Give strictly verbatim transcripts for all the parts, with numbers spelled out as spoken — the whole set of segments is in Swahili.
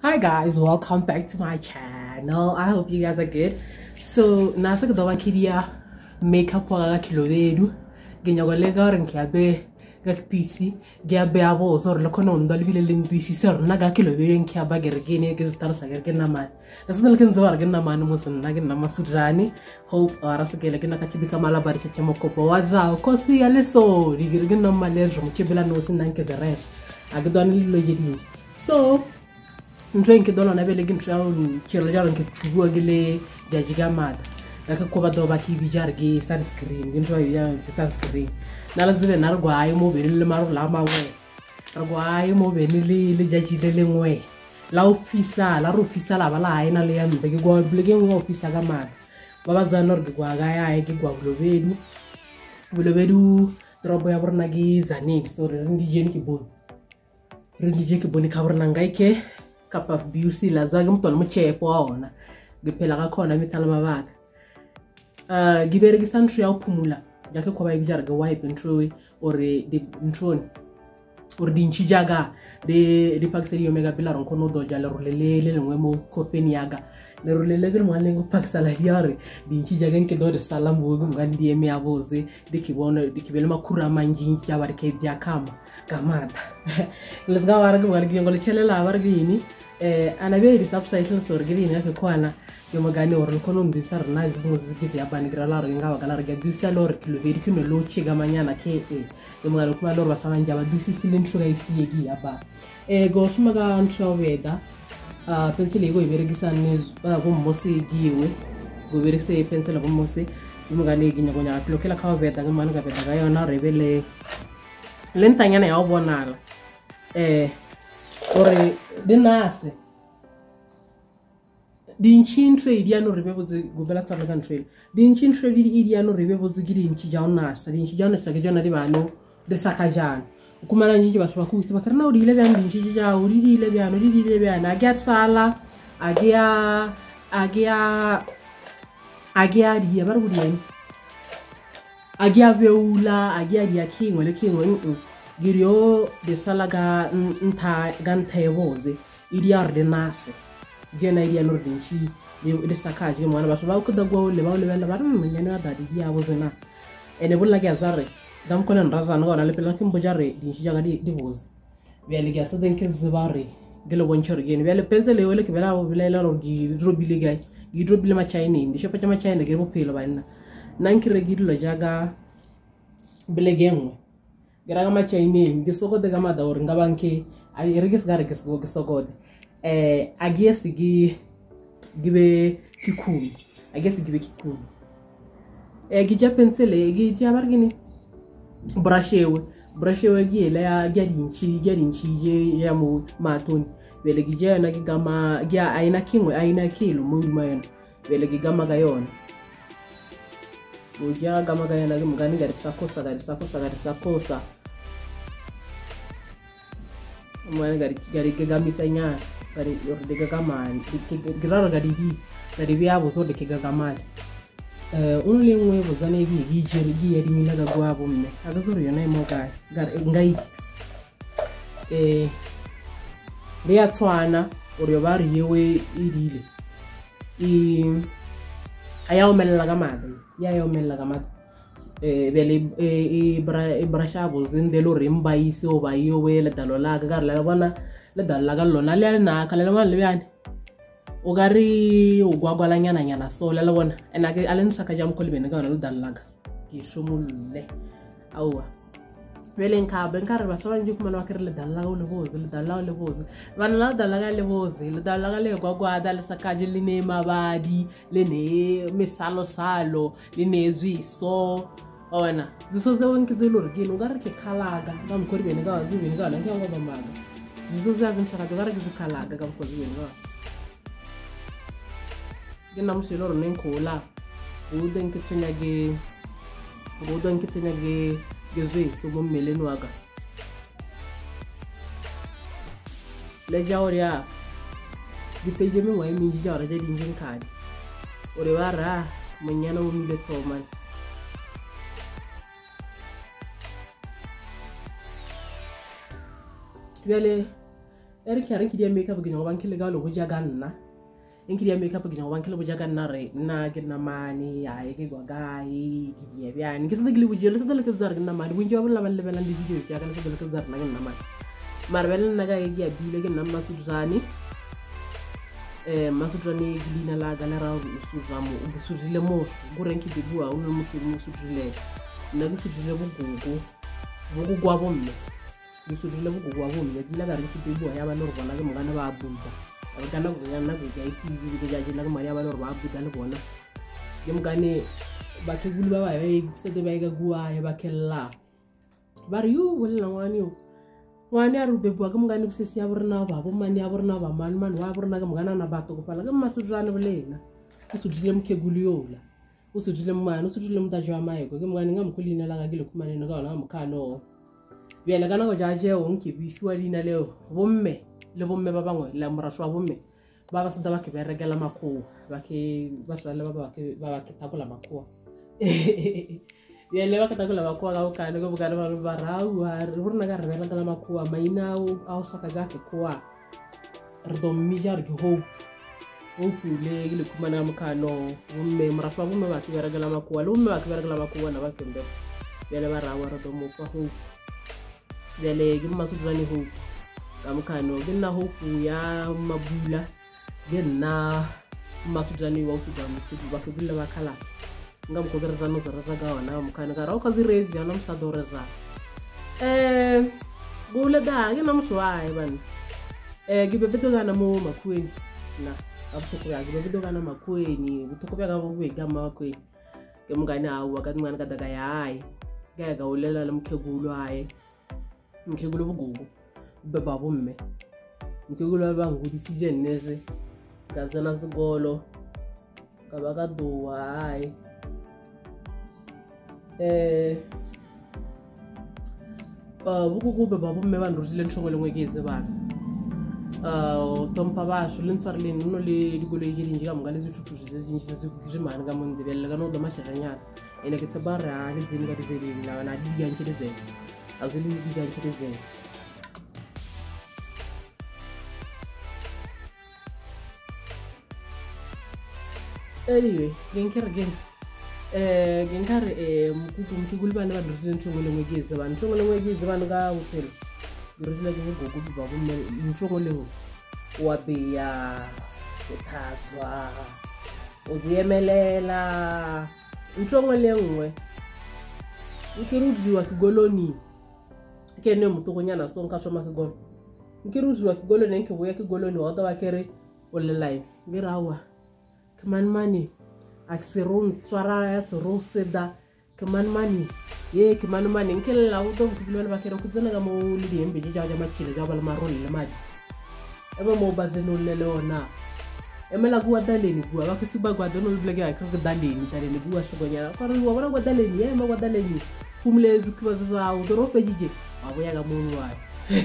Hi guys, welcome back to my channel. I hope you guys are good. So nasa ke dawan kidia makeup wa Khelobedu genyagolega renkiabe ga P C gabe avo zor lokono ndal bile lindisi sor naga Khelobedu nkiaba gergene ke star sager gena man asdal ken zawar gena man musun nagin na masudani hope arasa ke legena kachibika mala bari chemo kopo waza ko si ale so digirgena malejo mchibela no sin nanke the rest agdon lilo jedi. So Drink it on a very good children can true gile jajigamad. Like a cover dog back jargi sunscreen, enjoy young sunscreen. Nalas the Narguay moving Lamar Lama way. Arguay moving Lily Jajiling way. Lau pisa, la rupisa la vala in a liam, the go bligging war pisagamad. Babazanor Guagaya, Khelobedu. Khelobedu, Droboya Bornagi, Zanik, so the Ringi Jenki Bun. Ringi Jeki Bonikavarnangaike. Cup of beauty la zagam tol mo chepo ona gipela ga khona mitala mabaga uh gibere gi santri ya pumula jake ko bay bijar ga wipe intro or de intro or di nchijaga de de paxeri omega bilaron ko no do jala rolele le ngwe mo ko peniaga le rolele gel mo lengo paxala yare di nchijaga nke do de salam bo ngandi emi aboze de kibono de kibele makura manji jabare ke dia kama kamata let's go wara go ngi ngol chelela wara gini eh ana be subtitles or giving yake kwana yomagani or kono ndisar na zizingo zikisi ya bani gralaro ngawa galara ga disalor Khelobedu kino lo chiga manyana ke e yomagalo kuma lor basama njaba disi silentro ga isi yegi aba eh go sumaga antro weda ah pencil ego iberegisa ne go mose giwe go beregise pencil go mose yomagani ginya gonya lokela ka weda ngamana ga beda ga yona rebele lentanya na ya bonala eh ore dinase dinchin trade ya no rebebo gobela tsala kan trade dinchin trade idi ya no rebebo zigiri inchi jauna sa dinchi jauna sa gejana ribano de sakajan kumara nyingi baswa ku isaba karna uri le byan dinchi ja uri le byan uri le byan agya sala agya agya agya di bar gudi agya beula agya di akingo le kingo girio de salaga nta gante boze idiar de nase gena idia nordinchi de sakaje mwana baso ba kuda go le ba le bela bar manyana da di ya wozena ene bulla ga zarre dam konan raza no na le pela kim bojare dinchi jaga di di boze wele ga so den ke zubare gelo wonchor gen wele pensele wele ke bela bo bela lo gi drobile gay gi drobile ma chaini ndi shepa ma chaini ge bo pelo banna nankire gi lo jaga bele gemu Garaga ma chaini ndi soko de gama da or ngabanke ay regis gara ges go gesogode eh agesi gi gibe kikumi agesi gibe kikumi eh gi japensele gi jabargini brashewe brashewe gi la ya gadinchi gadinchi ye ya mu matoni wele gi jana gi gama gi aina kingwe aina kilo mu mayen wele gi gama ga yon Uja gama ga yana mu gani gari sakosa gari sakosa gari sakosa Mwana gari gari ke gami sanya gari yor de gama ke graro gari bi gari bi abo so de ke gama eh unle ngwe bo zane gi gi jeri gi yeri mina ga gwa bo mne aga zoro yana mo ga gar ngai eh ria twana ori bari yewe idile i ayaw mel la gama ya yaw mel la gama eh bele e bra e brashabo zindelo rimba isi oba yo wele dalola gar la wana la dalaga lona le na kala wana le yani ogari ogwagwala nyana nyana so la wana enage alen saka jam ko libe ngana dalaga ki sumule awa wele nka benkar ba so njuk man wakir le dalaga le boz le dalaga le boz wana la dalaga le boz le dalaga le gwagwa dal saka jili ne mabadi le ne misalo salo le ne zwiso Ona, ziso za wenki zilur gino gara ke kalaga gam ko ribe ne ga zubi ne ga lan kyango bambaga ziso za zan chaka gara gizu kalaga gam ko zubi ne ga gina musi lor nen ko la uden ke tinyage uden ke tinyage gezwe so bom melenu aga le jawriya di feje mi way mi jawra jadi ngin kadi ore wara manyana wo mi de to man Wele ere kare ki dia makeup ke nyoba nkile ga lo go ja ganna enki dia makeup ke nyoba nkile go ja ganna re na ke na mani ai ke go gai ki dia bian ke sa degli bu jelo sa dele ke zar na mani bu njoba la ban le belan di video ya ga sa dele ke zar na na mani mar bel na ga ya bi le ke na ma su zani eh ma su zani glina la ga la ra su zamu bu su zile mo bu renki de bu a unu mu su mu su zile na ku su zile bu gugu bu gwa bomme bu su zile bu gwa bomme di la ga renki de bu ya ba lor bana ga mugana ba bunta kana go ya na go ga isi bi ga jaji na ma ya ba lor ba bunta le bona yem gane ba ke gulu ba ba e se de ba ga gwa ya ba kella bar yu wala wani yo wani aru be bu ga mugane se si aburna ba bo mani aburna ba man man wa aburna ga mugana na ba to ko pala ga masujana bulena su dile mke gulu yo la usu dile mwana usu dile mta jwa mai go ga mugane ngam kulina la ga gile kumane no ga na mkano biela kana go jaje o nki bi fiwa dina leo bomme le bomme ba bangwe la moraswa bomme ba ba santa ba ke beregela makho ba ke ba sala ba ba ke ba ba ke takola makho biela ba ke takola makho ga o kana go bukana ba ba rau ha re burna ga re bela kana makho maina o a saka jake kwa re do mijar ge ho o pule le kumana mkano bomme moraswa bomme ba ke beregela makho le bomme ba ke beregela makho na ba kembe biela ba rawa re do mo kwa ho dele gimma su zani ho amkano ginna ho ya mabula ginna masu zani wa su da mutu ba ke billa ba kala ngam ko dara zanu dara zaga wana amkano ga rauka zirezi ya nam sa doreza eh bula da ginna musu ai ban eh gibe bedo ga na mo makweni na abso ko ya gibe bedo ga na makweni butuko ga go be ga makweni ke mungana awu ga mungana ga daga yai ga ga ulela lamke gulo ai mkegulu bugugu beba bomme mkegulu abangu decision neze gazana zigolo kabaka duwa ai eh uh bugugu beba bomme bandruzile nshongole ngwekeze bana uh tompa basho lentswarle no le digolo ejeli njika mngale zithutu zezinji zezimani ka mondebelle ka no do mashanyana ene ke tsabara le dzini ka dizeli na na di yantse dizeli azuli di yantse dizeli anyway genkere gen eh genkare eh mukutu mtigulu bana badruzile nshongole ngwekeze bana nshongole ngwekeze bana ka hotel diruzile ke ngokudu ba bomme nshongole ho wabeya uthathwa uziyemelela nshongole ngwe nkirudziwa kigoloni kene mutogonyana sonka shoma kigolo nkirudziwa kigoloni nke boya kigoloni wa ta bakere olelai ngirawa kaman mani aksirun tswara ya tsroseda kaman mani ye kaman mani nkela udo kugilwana bakere kudzana ga mo lidi yembe jaja machile jabal maroli le mali eba mo bazeno lele ona emela kuwa daleni kuwa bakisiba kwa dono blege ay ka daleni daleni kuwa shogonyana faru wa bana daleni ye ma daleni kumlezu kwa za udoro pejije abo yaga munu wa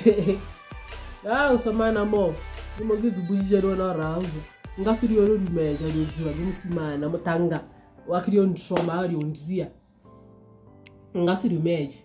ah usomana mo mo gizu bujije na rawu ngasiri yoro dimeja dojuwa bimsimana mutanga wakiriyo nsoma ari onzia ngasiri meje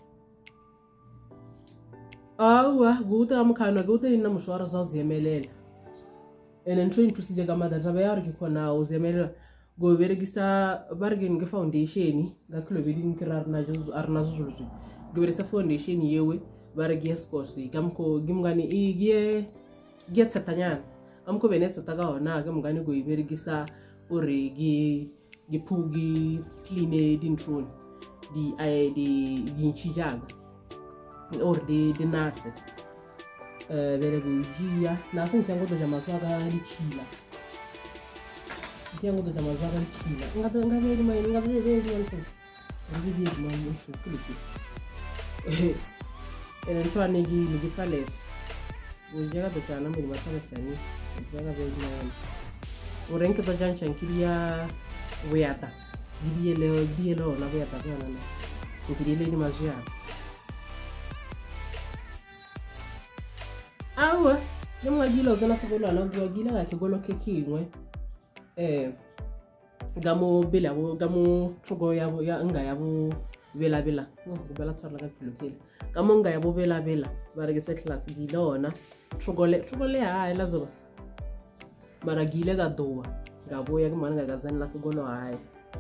awa guta amkana guta ina mushwara za zemelela ene train procedure kama da tabayar ki kona uzemelela go verigisa bargain ga foundation ga Khelobedu nkirar na juzu arna zulu go verisa foundation yewe baragi skosi gamko gimgani i gie gie tatanya amko benesa taga ona gamgani go verigisa oregi gipugi clean dintron di ai di ginchijaga or de de nase eh vele bugia na sun chango to jama swaga lichila chango to jama swaga lichila ngata ngave ni mai ngave ni ni nso ngave ni mai nso kuliki eh ene ntwa negi ni palace bugia to chana mi matana sani bugia vele ni orenke to jan chankiria weata diele diele na weata kana na diele ni mazia awa ngemwa gilo gana fogolo na gwa gila ga kigolo kekingwe eh gamo bela bo gamo trogo ya ya nga ya bo bela bela oh go bela tsara ka kilokile ka monga ya bo bela bela ba re ke se class di lona chokole chokole ha ela zo mara gile ga doa ga boya ke manga ga zanla ke gono hai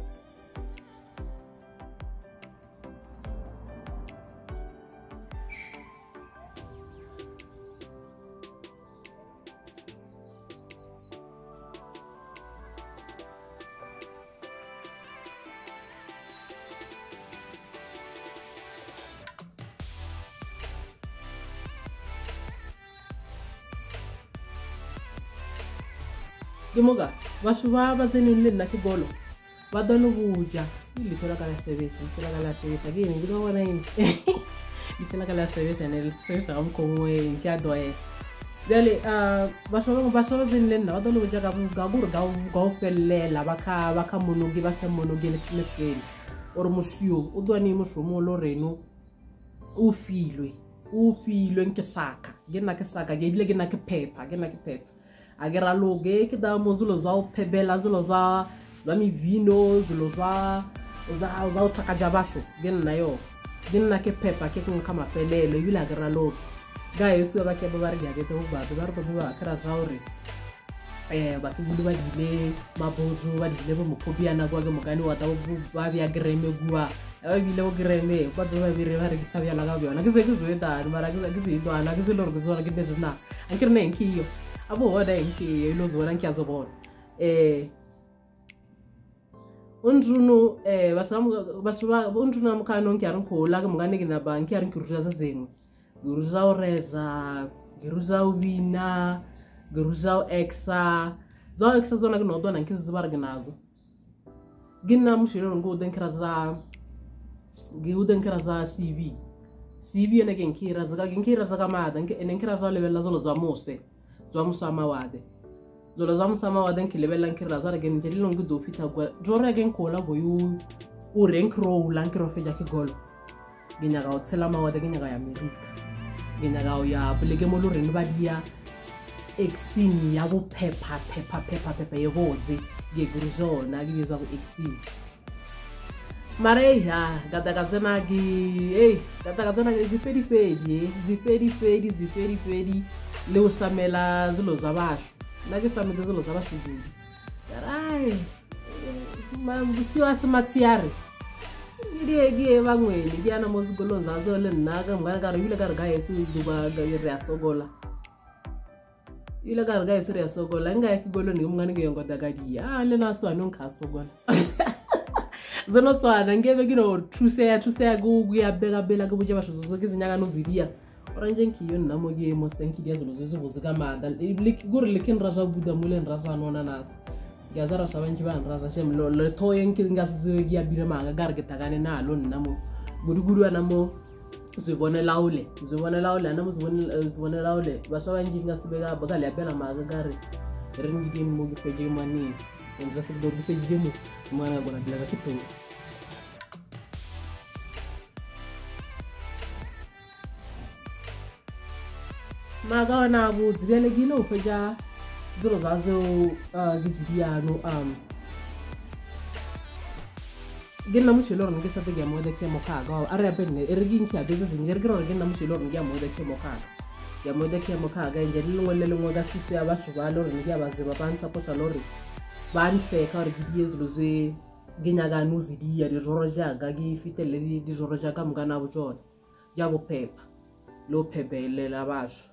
Gimoga, washuwa bazeni nina kibolo. Wadonu buja. Ili tola kala service, tola kala service again. Ngido wana ini. Tola kala service ane service amu kumwe nkia doye. Dali, washuwa washuwa bazeni nina wadonu buja gabu gabur gau gau pelle la baka baka monogi baka monogi nefeli. Or musio, udwani musio mo loreno. Ufilwe, ufilwe nkesaka. Gena kesaka, gebile gena ke pepa, gena ke pepa. Agora logue que dá uma zulosal pebela zulosal dami vino zulosal usar usar outra cajabaço gen na yo gen na que pepa que com cama pele le vila agora logue gai isso vai que babar dia que tu vai babar tu vai aquela zauri eh batu bulu vai dile mabozu vai dile bo mukobia na kwa mugani wata ba via greme gua vai vile o greme ba do vai vire vai que sabia la gabio na que se que zoeta mara que que se do na que se lorgo zona que desna anche nem que abo wada inki ilozo wana nki azobona eh undruno eh basamu basuba undruno amkano nki arinko la ke mngane ke na ba nki arinki ruza zengwe guruza oreza guruza ubina guruza exa zo exa zona ke no dona nki zibar gnazo ginna mushiro ngo den kraza giuden kraza cv cv ene ke nki raza ga nki raza kama dan ke ene kraza level zo zo mose Zwa musama wade. Zola za musama wade nkilebela nkira zara gen ndelilo ngudo pita gwa. Jora gen kola boyu u renkro lankiro feja ki gol. Ginyaga otsela ma wade ginyaga ya Amerika. Ginyaga ya bulege molo renbadia exini yabo pepa pepa pepa pepa yevozi ge guruzo na gizo ku exini. Mare ya gata gazana gi eh gata gazana gi fedi fedi zifedi fedi zifedi fedi Leo samela zilo zabasho. Nake samela zilo zabasho zili. Carai. Mambusio asimatiare. Iri gie bangweni. Giana mozgolonza zole naga mgana karo yule karga yesu duba gayire asogola. Yule karga yesu asogola. Nga yakigolo ni mgana giyongo dagadi. Ah le naso anunka asogola. Zono twana ngebe gino trusea trusea gugu ya bega bela gubuja basho zozo nyaga no vidia. Oranje nkiyo namo ge mo senki dia zolo zozo bozuga manda lik gor likin raza buda mulen raza nona nas gazara sabanji ban raza shem lo lo to yenki ngas zegi abire manga garge tagane na lo namo guruguru anamo zibone laule zibone laule anamo zibone zibone laule basabanji ngas bega bagale abela maga gare rengi dem mo ge peje mani en rasa do ge peje mo mana gona bila kitu Maga na bu zibele gilo feja zuro zazo gizidia no um genna mushilor ngi sa tege mo de ke mo ka ga are benne ergin ki abe zin gergro genna mushilor ngi mo de ke mo ka ya mo de ke mo ka ga ngel ngol le ngo ga sisi aba shuba lor ngi aba ziba ban sa posa lor ban se ka rigidie zuro ze genya ga nuzidia de joroja ga gi fitele di joroja ka mgana bu jon jabo pepa lo pepe le la bash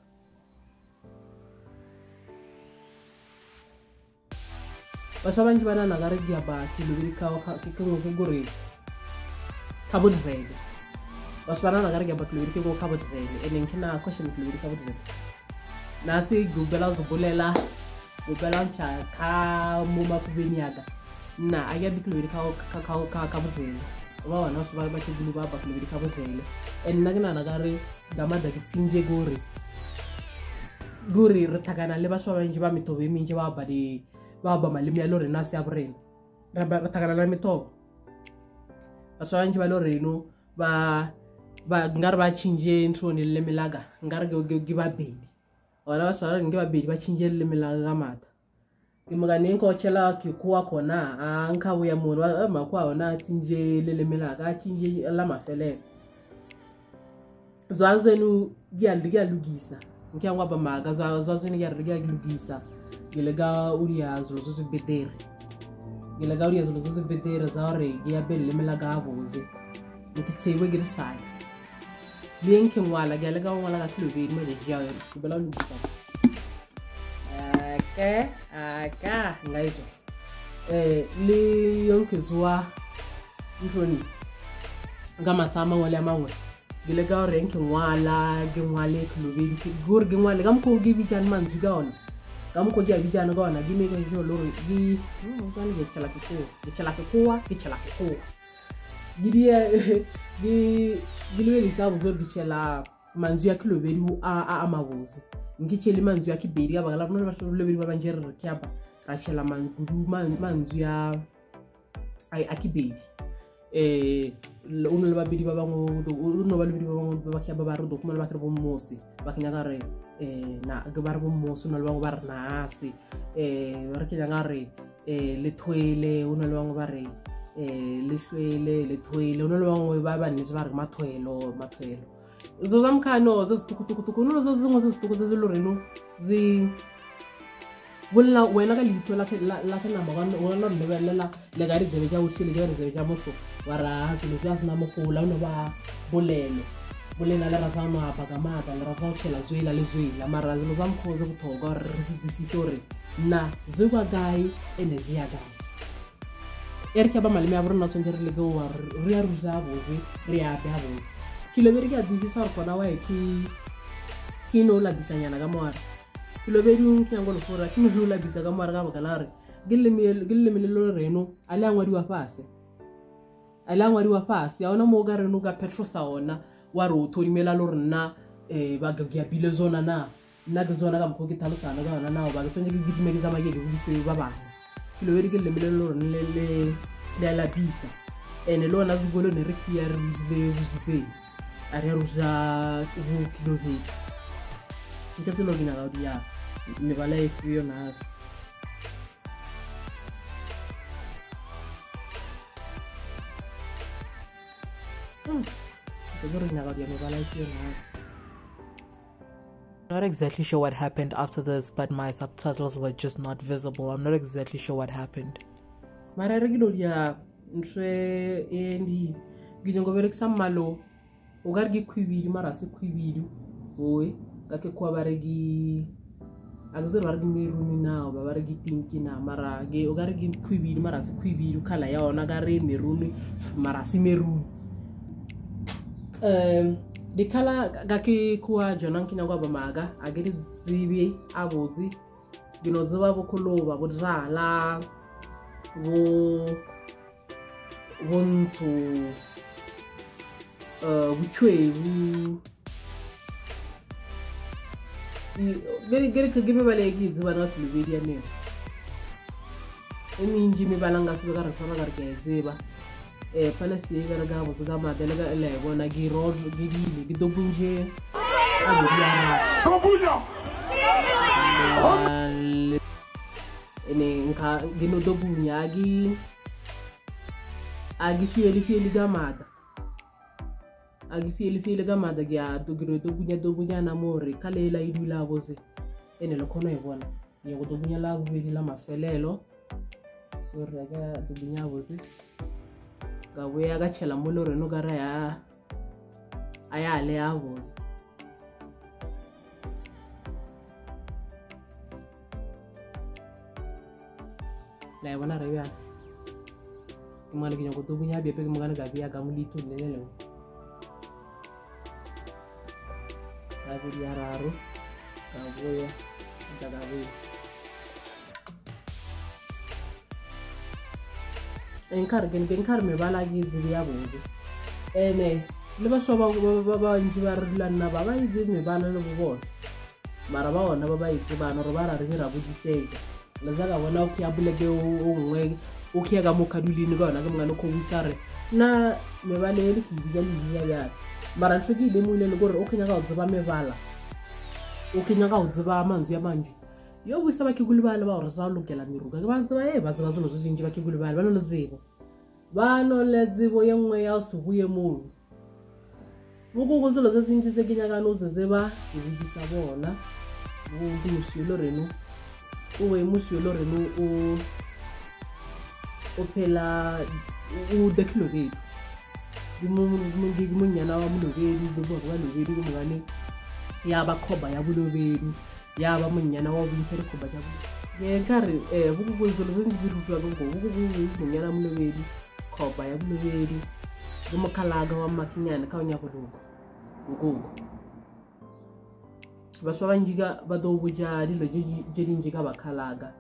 Basabanji bana nagarigi aba kilubiri kawa kikungo kiguri kabut zaidi. Basbana nagarigi aba kilubiri kikungo kabut zaidi. Ene nkina question kilubiri kabut zaidi. Nasi gubela zubulela gubela ncha ka muma kubinyaga. Na aya kilubiri kawa kawa kawa kabut zaidi. Wawa na subara baki gulu baba kilubiri kabut zaidi. Ene nagina nagari dama dagi tinje guri. Guri retagana leba sabanji ba mitobe minje baba di baba malimi alore nasi abreno raba takala la mito aswanji balore no ba ba ngarba chinje ntoni le milaga ngarge giba bedi wala wasara ngiba bedi ba chinje le milaga mata ke mogane nko tshela ke kwa kona a nka bo ya mono a makwa ona tinje le lemela ka tinje la mafele zwazwenu gia liga lugisa nkiangwa ba maga zwazwenu gia liga lugisa gelega uria zo zo bedere gelega uria zo zo bedere zare gia belle lemela ga boze nkitsewe girsai lienke mwala gelega wala ga Khelobedu me de jaw bela lugisa okay aka ngaizo eh li yonke zwa ntoni ngama tsama wale amangwe gilega renke ngwala gingwale Khelobedu gor gingwale gam ko gibi jan man zigaona gam ko jabi jan gona gime ko jo loro gi ngani ge chala ko ge chala ko ge chala ko gidi gi gilwe lisabu zo bicela manzu ya Khelobedu a a amabuzi ngicheli manzu ya kibiri abagala bano basholebedu babanjere kyaba rachela mangudu manzu ya ai akibiri eh uno le babiri babango uno babiri babango bakyaba barudo kuma bakere bommosi bakinyagare eh na gabar bommosi uno le bango barnasi eh bakinyagare eh le toile uno le bango bare eh le swele le toile uno le bango baba ni bare mathwelo mathwelo zo zamkhano zezitukutuku no zo zingo zezituku zeziloreno zi wala wena ka litho la la kana magana wala lebelela le gari zebe ja uthile gari zebe ja moso wara silo ja sna mokola no ba bolelo bolena la rasa no apa kamata la rasa tshela zwela le zwela mara zilo zamkhoze kuthoga resisi sore na zwa gai enezi ya gai erke ba malimi ya burna sonjere le go war ria ruzabo ria babo Khelobedu ga disi sar kona wa ki kino la bisanya na gamwara Khelobedu nkiango lo fora kino la bisa gamwara ga bakalare gille mi gille mi lo reno ala ngwadi wa fase ala ngwadi wa fase ya ona mo ga reno ga petro saona wa ro tori mela lo rena e ba ga ya bile zona na na ga zona ga mko ki talo sana ga na na ba ga tonje gi me ga ma ge di se ba ba Khelobedu gille mi lo rene le le la bisa ene lo na zugolo ne rekia rizbe uzipe ari ruza u Khelobedu nkaze lo gina gaudia me bala ifio nas hmm nkaze lo gina gaudia me bala ifio nas. Not exactly sure what happened after this, but my subtitles were just not visible. I'm not exactly sure what happened. Mara regilo dia ntwe endi ginongo bereksa malo ugargi kwibiri mara se kwibiri oy kake kwa baregi agzer bargi meruni na ba baregi pinki na mara ge ugargi kwibiri mara se kwibiri kala ya ona gare meruni mara se meruni um de kala gake kwa jonan kinangwa ba maga ageri zibi abozi ginozoba bokuloba bozala wo wonto uh buchwebu gere gere ka give bale gi zuba na Khelobedu ya ne eminji me balanga se ga rafana ga ke zeba eh pala se ga ga bo ga ma dele ga le bona gi rojo gi di gi dobunje abu ya kabunya ene nka gino dobunya gi agi fieli fieli gamada agi fieli fieli gamada gya dogiro dobunya dobunya na more kale la idula boze ene lo kono ebona ni go dobunya la bwedi la mafelelo so raga dobunya boze gawe aga chela molore no gara ya aya le aboze la ebona rewa kumala kinyo ko tubunya be pe kumana ga biya ga mulito lelelo ga biya raro ga boya ga ga boya enkar gen gen kar me bala gi biya boze ene le ba so ba ba ba njibar lanna ba ba izi me bala no bo mara ba ona ba ba izi ba no robara re ra buji sega la zaga wana uki abulege o ngwe uki ga mokaduli ni gona ga ngano ko witare na me bale le ki bijali ya ya mara ntsoki le mo ile le gore o kenya ga o tsaba me bala o kenya ga o tsaba manzu ya manju yo buisa ba ke gulubala ba re sa lokela meruka ke ba tseba e ba tseba selo se sentse ba ke gulubala ba no le tsebo ba no le tsebo ye nngwe ya se buye mo mo go go selo se sentse se ke nyaka no se tseba ke bidisa bona go go musilo reno o we musilo reno o o phela o de Khelobedu di mo di mo nyana wa Khelobedu di bo wa Khelobedu go mongane ya ba khoba ya Khelobedu ya ba monyana wa bintsere khoba ja ye nkare eh go go go le di rutwa go go go go monyana wa Khelobedu khoba ya Khelobedu go mokhalaga wa makinyana ka onya go go ba so ba njiga ba do buja dilo je di njiga ba khalaga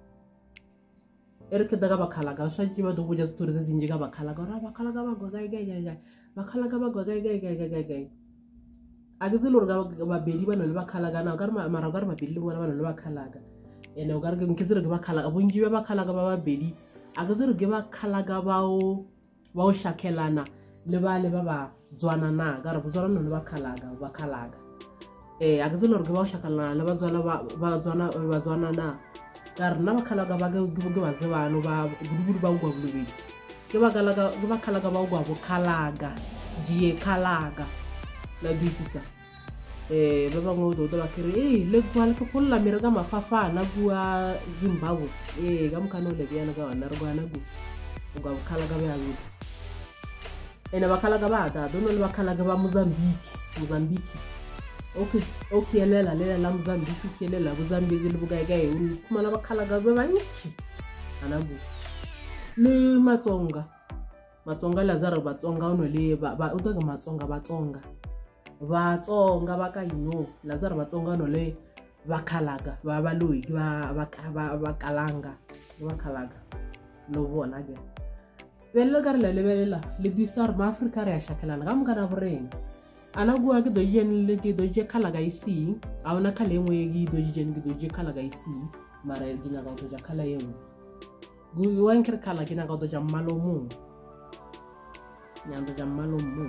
erke daga ba khalaga so ji ba do buja story ze njiga ba khalaga ra ba khalaga ba go gai gai gai ba khalaga ba go gai gai gai gai gai agizilo ga ba bedi ba no le ba khalaga na gar ma mara gar ba bedi ba no le ba khalaga ene gar ga nkiziro ga ba khalaga bunji ba khalaga ba ba bedi agiziro ga ba khalaga ba o ba o shakelana le ba le ba ba zwana na gar bu zwana no le ba khalaga ba khalaga eh agizilo ga ba o shakelana le ba zwana ba zwana ba zwana na gar na ba khalaga ba ga ga ba zwana ba gudu ba ngwa bulu ke ba khalaga ba khalaga ba ngwa bo khalaga die khalaga la bisisa eh baba ngodo do bakere eh le kwala ko polla mira ga mafafa na bua Zimbabwe eh ga mukano le bya na ga na rugana gu ga khalaga ba yago ena bakhala ga ba da dono le bakhala ga ba Mozambique Mozambique okay okay lela lela la Mozambique ke lela Mozambique le buga ga e kuma la bakhala ga ba banchi anagu le Matsonga Matsonga la zara Batsonga no le ba o daga Matsonga Batsonga Batsonga ba ka ino la zara Batsonga no le bakhalaga ba baloi ba ba kalanga ba khalaga lo bona ge bella gar le bella le disar ma Africa re shakelana ga mngana boreng ana gua ke do yen le ke do je khalaga isi awona khale ngwe gi do je ngi do je khalaga isi mara gina ga do ja khala yeng gu wan ker khala gina ga do ja malo mu nyando ja malo mu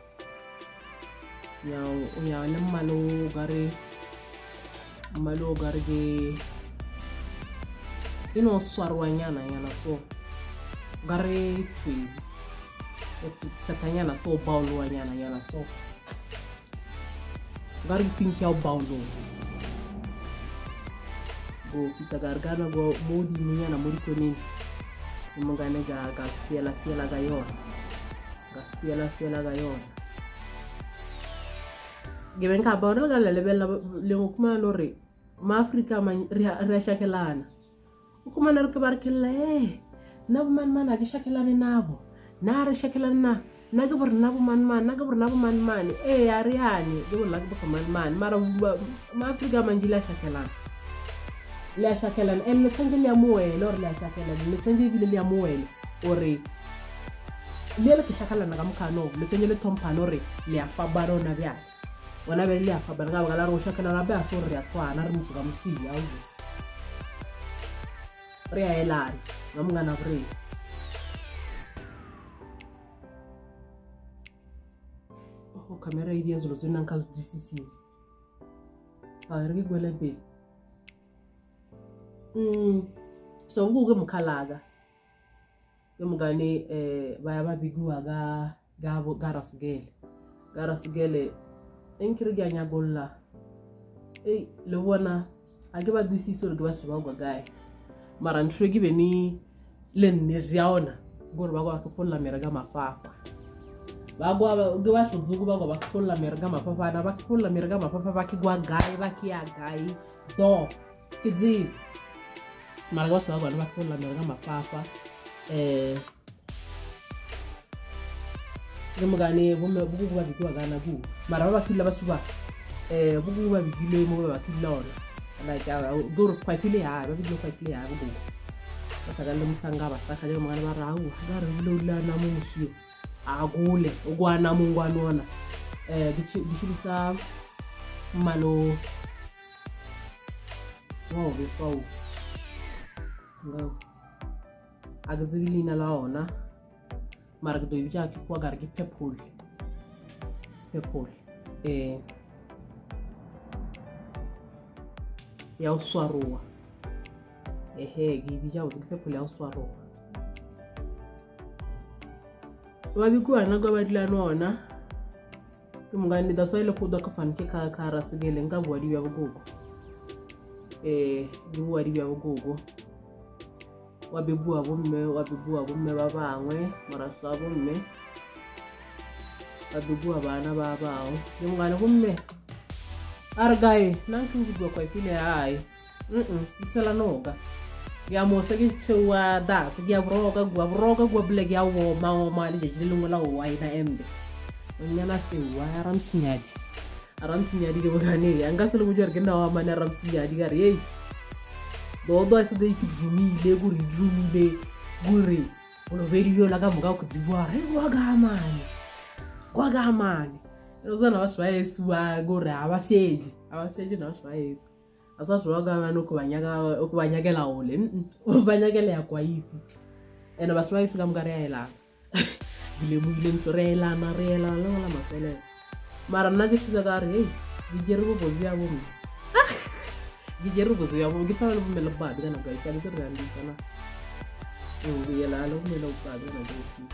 nyao ya le malo gare malo garge ino swarwanyana yana so gare twi satanyana so bawlo wanyana yana so gare pinkia bawlo go kita gargana go modi nyana modi koni mungane ga ga fiela fiela ga yon ga fiela fiela ga yon given ka bawlo ga le bella le kuma lore ma Africa man ria shakelana kuma na ka barkilla eh nab man man agi shakelana nabo na ra shakelana na gabur nabo man man na gabur nabo man man eh ariani gabur lag ba man man mara ma Africa man jila shakelana la shakelana el tangeli amoe lor la shakelana le tangeli le amoe ore le le shakelana ga mkano le tangeli tompano re le afa baro na bia wana be le afa baro ga la ro shakelana ba so re atwa na re musuga musiya au re aelani ngamngana bre oh camera idea zolo zona nkazo disisi ah re gwele be mm so nguge mukhalaga yomgane eh baya babiguwa ga gabo garasgele garasgele enkirga nya golla eh le wona ageba disisi ro gba so ba gae maran shwegi beni len neziaona gor bagwa ka polla merga mapapa bagwa gwa suzugu bagwa ba polla merga mapapa na ba polla merga mapapa ba ki gwa gai ba ki ya gai do kizi marga so bagwa ba polla merga mapapa eh gemugane bume bugu gwa bitwa gana bu mara ba killa basuba eh bugu gwa bigile mo ba killa ona like gor kwa pile ya ba bijo kwa pile ya bugu bakagala mutanga basaka je mwana marawu gara lula na musio agule ugwana mungwanona eh gishibisa malo wow befau ngo agazibili na laona marag do yuja ki kwa gargi pepul pepul eh ya o swaroa ehe ke di ja o phepho ya o swaroa wa bi ku ana go ba dilano ona ke mongane da so ile go do ka fane ke ka ka ra segele nka bua di bya bogogo eh di bua di bya bogogo wa be bua bomme wa be bua bomme ba bangwe mara sa bomme wa be bua bana ba bao ke mongane bomme argae na ku bua kwa file ai mm isela noga ya mo se ke tshwa da se ya broga gwa broga gwa black ya wo ma wo ma le je le ngola wo ai na embe nyana se wa ramtsinyadi ramtsinyadi ke bogane ya nga se le bojor ke na wa mana ramtsinyadi ga re do do se de ki zumile guri zumile guri ono veri yo la ga mga ku dzibwa he wa ga mani kwa ga mani rozana wa shwa yesu wa gori aba sheji aba sheji na shwa yesu asa shwa ga mani ku banyaga ku banyagela ole u banyagela ya kwa ipi ena ba shwa yesu ga mgare ya ela bile mu ile ntorela na rela la la masele mara na ke tsa ga re di jeru bo bya bo di jeru bo ya bo ke tsala bo mele ba ga na ga ka ke ra ndi sana o ye la lo mele ba ga na ga si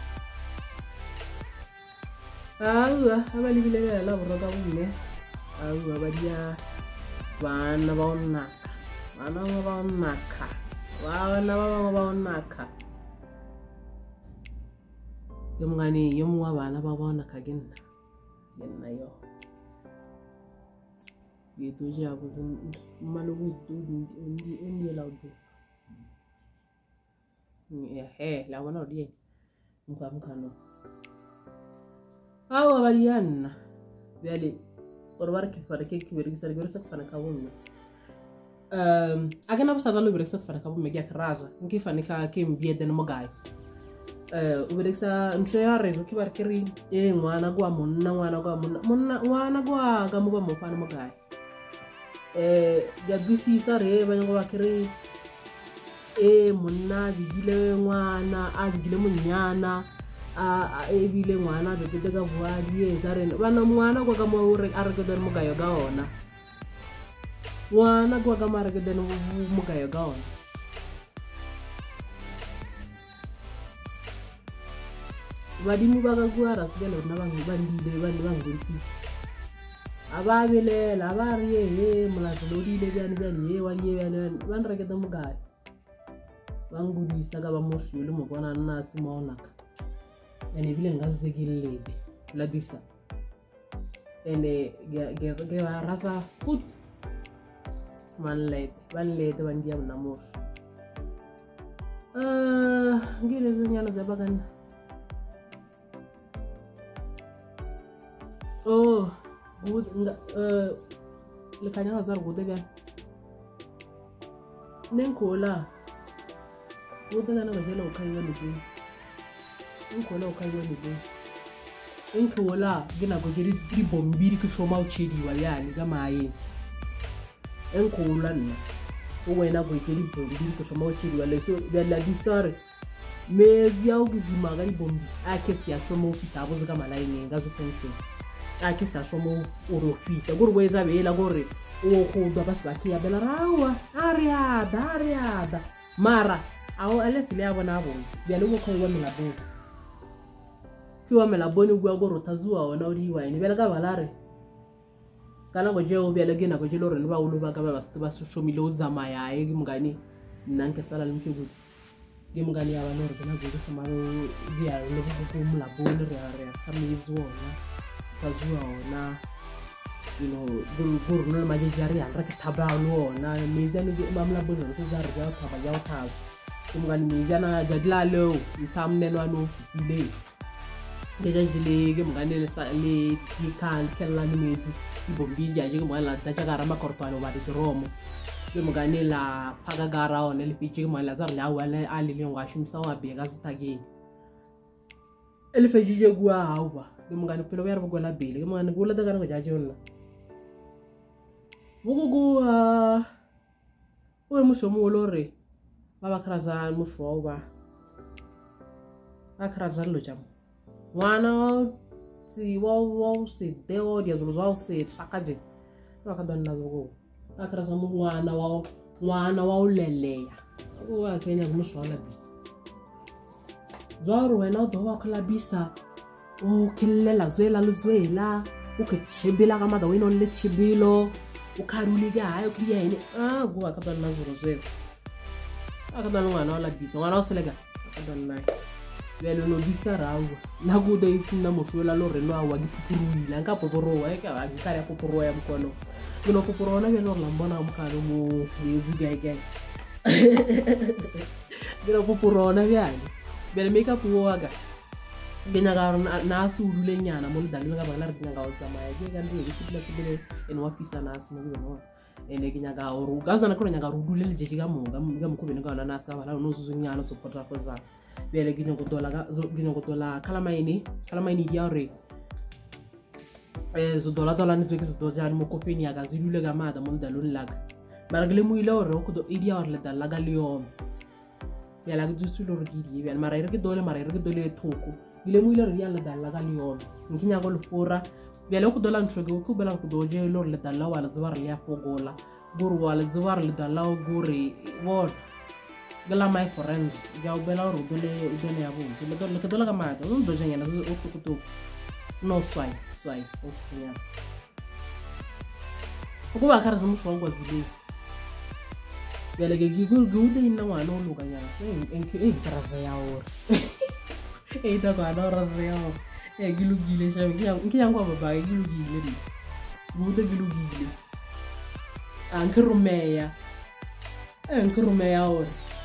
awa abali bile la bo ga bo me awa ba dia bana ba onna bana ba onna ka bana ba ba onna ka yomngani yomwa bana ba bona ka ginna ginna yo yedo ja bu malu du ndi ndi laude ni eh la wana odi muka muka no awa bariana bale orwar ki fara ke ki beri sar gorsa fana ka wonna um agana busa dalu beri sar fana ka wonna ya kraza nki fana ka ke mbiede no magai eh ubereksa ntshare go kibar kiri e ngwana gwa monna ngwana gwa monna monna ngwana gwa ga mo ba mo pana mo gae eh ya bisi sare ba ngo ba kiri e monna bidile ngwana a bidile munyana a e bile ngwana de de ga bua di e sare bana ngwana gwa ga mo re arga den mo gayo ga ona ngwana gwa ga marga den mo gayo ga ona badimu baga gwara sibele na bangu bandile bandi bangu nti ababele la bariye he mula lodile byani byani he waliye byani bandreke da mugaye bangu disaga ba moshulu mo kwana na simonaka ene bile ngazegilede la bisa ene ge ge ge rasa put manlede banlede bandiam na mos ah ngile zanyana zabagana oh good uh le kanya hazar gode ga nen kola gode ga na ga jelo kai wani be in kola kai wani be in kola gina go jiri tri bombiri ki so mau chedi wa yani ga mai en kola ni o wena go jiri bombiri ki so mau chedi wa le so de la disare mais ya o gizima ga bombi ake sia so mo kitabo ga malai ni ga zo pense ake sa somo orofita gurwe zabe ela gore o khodo basbaki ya bela rawa ariada ariada mara awo alesile abona abo byalo ko kai wona labo kiwa mela boni gwa goro tazua ona uri wa ni bela ga balare kana go jeo byalo gena go jelo re ba ulu ba ga ba ba so milo zama ya e mngani nanke sala limkigu di mngani ya banoro kana go so maro bya lo ko mula boni re re samizo na tazua ona you know guru guru na majari andra ke tabalo na mizani mamla bono ko zarga ka ba yaw taw ngani mizana jadla lo tamne no no ile deja jile ge ngani sa le tikal kella ni mezi bombi jaje mo la daja garama kortalo ba di romo ge ngani la paga gara on le piji mo la zar la wala ali le ngashim sawa be gaztage ele fejije gwa hawa mungani pelo yar bugo la bele mungani gula daga ngo jaje onna bugo gua we muso mu lore baba kraza muso ba akraza lo jam wana si wo wo si deo dia zo zo si sakaje baka don nazo go a kra sa ngwana wa ngwana wa uleleya o wa kenya go moswala bisa zaro wena o do wa kala bisa o killela zwela luzwela o ke chibila ga mada wena le chibilo o kharuli ga hayo kliyene ah go wa ka dana zoro zwela aka dana ngwana wala bisa ngwana o selega aka dana belo no bisa rawo na go do isina mothola lo reno a wa di pupuruila nka poporo wa ka ga ka ya poporo ya mkono kuno poporo na belo la mbona mkalo mo yezi gai gai belo poporo na byani belo make up wo aga genya ga na su dule nyana mo dalilo ga bana genya ga o tsamaya ke ga ndi ke tla ke bele en wa pisa na se mo no ene genya ga o ruga zana ko nya ga rudule le jeji ga mo ga ga mo ko bene ga na ska bala no su nyana so potra ko za bele genya go dola ga genya go dola kala maini kala maini dia re eh zo dola dola ni zo ke zo doja mo ko fini aga zilule ga mada mo dalilo laga maragle mu ile o ro ko do idia or le dalla ga liom bele ga du su lo rigi bele mara ke dole mara ke dole toko ile mu ile ri alla dalla ga liom nkinya go lufura bele ko dola ntroge ko bela ko doje lor le dalla wala zwar le afogola gor wala zwar le dalla gori word gala my friend jaw bela ro dole dole abo le dole ke dola ga ma do do jenya na o ko to no swai swai o ya ko ba kar zum so ngwa zile bele ge gigul gude inna wa no lu ga ya en ke e traza ya or e ta ko adoro reo e gilu gile sha nki yang ko baba gilu gile di gude gilu gile anche rumeya anche rumeya or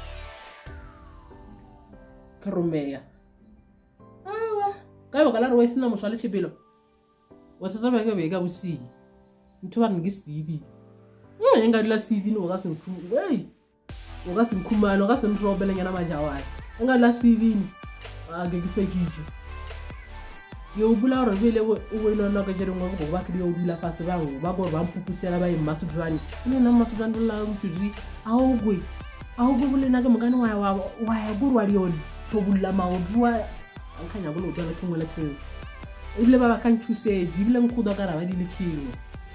karumeya ah ka ba kala ro sina mo swale chibilo wasa taba ke be ga busi ntwa ngi C V mm nga dila C V no ga se ntu hey o ga se nkumano ga se ntrobele nyana majawa nga la C V ni a ge ke fekiji yo bula ro vele o wena na ga jere ngo go ba ke yo bula fa se ba go ba go ba mpupusela ba imasu dwani ne na masu dwani la mtudi a ogwe a ogwe bule na ga mngani wa wa wa burwa rioli to bulla ma odwa an kanya go lo dala kinwe la kin ile baba kan tuse jibile mkudo kara ba di lekilo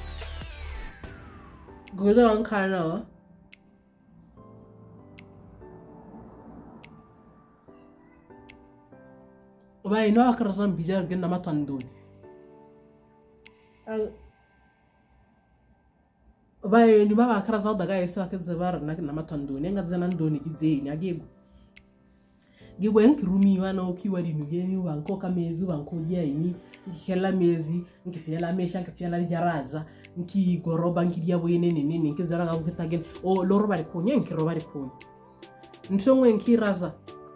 go do an kana Oba ino akarazan bijar gena matandoni. Oba ni baba akarazan daga yesa akazabar na na matandoni nga zanan doni gizeni agego. Giwe nkirumi wana okiwari nugeni wanko kamezi wanko yeni nkela mezi nkifela mesha nkifela jaraja nki goroba nkidia bwene nene nkizara ga ukitagen o loro bari konye nkiroba bari konye. Nshongwe nkiraza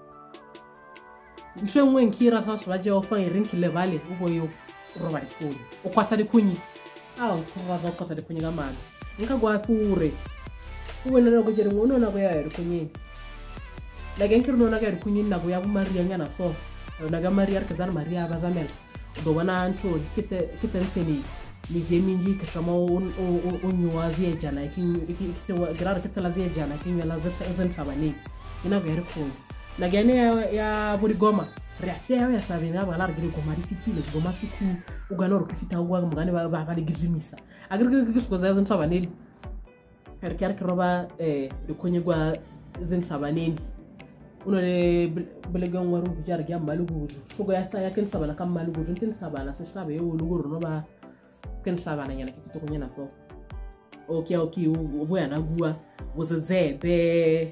Nshengwe nkira sasa baje ofa irinki levale ubo yo robari kunyi okwasa de kunyi awu kuva okwasa de kunyi gamana nkagwa kure ubo nero go jere ngono na go ya eri kunyi lage nkiro no na ga eri kunyi na go ya bu maria nyana so na ga maria kazana maria bazamel do wana ancho kite kite nteni ni jeminji kashama on on nywazi jana kin se grara kitala zie jana kin yala zan sabani ina go eri kunyi na gene ya, ya burigoma reaction ya sabe na bala gire goma rifitile goma siku uganoro kufita uwa mugane ba ba gizimisa agirge kisuko za zan sabaneni erkar kroba eh rikonye gwa zan sabaneni uno le belegon waru bujar gya malugu sugo ya sa ya ken sabana kam malugu tin sabana se sabe yo lugu no ba ken sabana nyana kito kunya na so okay okay uboya na gua wozezebe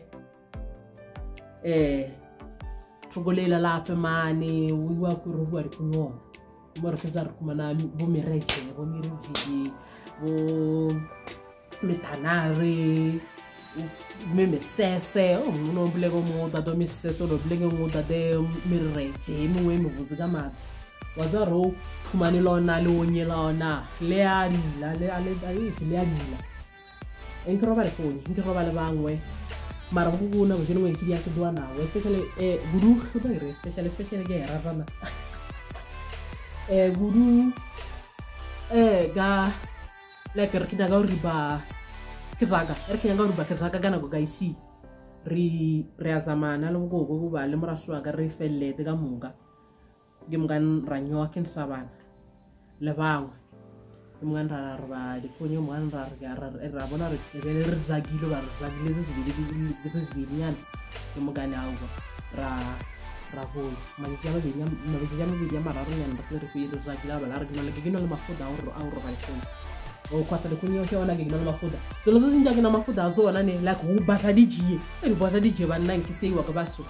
eh trugolela la pemane wiwa ku ruwa ri kunyo mora kazar kumana bo mereche bo mirezi bo metanare meme sese o no blego moda do mi sese do blego moda de mereche mwe no buziga ma wazaro kumani lona lonye lona le ani la le ale ai le ani la enkro bare ko enkro bare bangwe mara bugu na ngene ngene kidia kudwa na we especially eh guru kudere especially especially ge razana eh guru eh ga leker kida ga riba kizaga er kida ga riba kizaga gana go gaisi ri reazamana lo go go ba le mraswa ga ri felle de ga munga gimgan ranyo akin sabana le bang mnganda raba di kunyo mnganda ra bona re re zagilo ba zagile zibili zibili mugane awu ra ra ho manjama binya manjama binya mararu nyana basere kuyido zagila ba largi no legino le mafuda awu awu ba ikon o kwasa de kunyo ke ona gigino le mafuda to lo zinja gina mafuda zo ona ne like hu basadiji e basadiji ba nan ki sei wa ka baso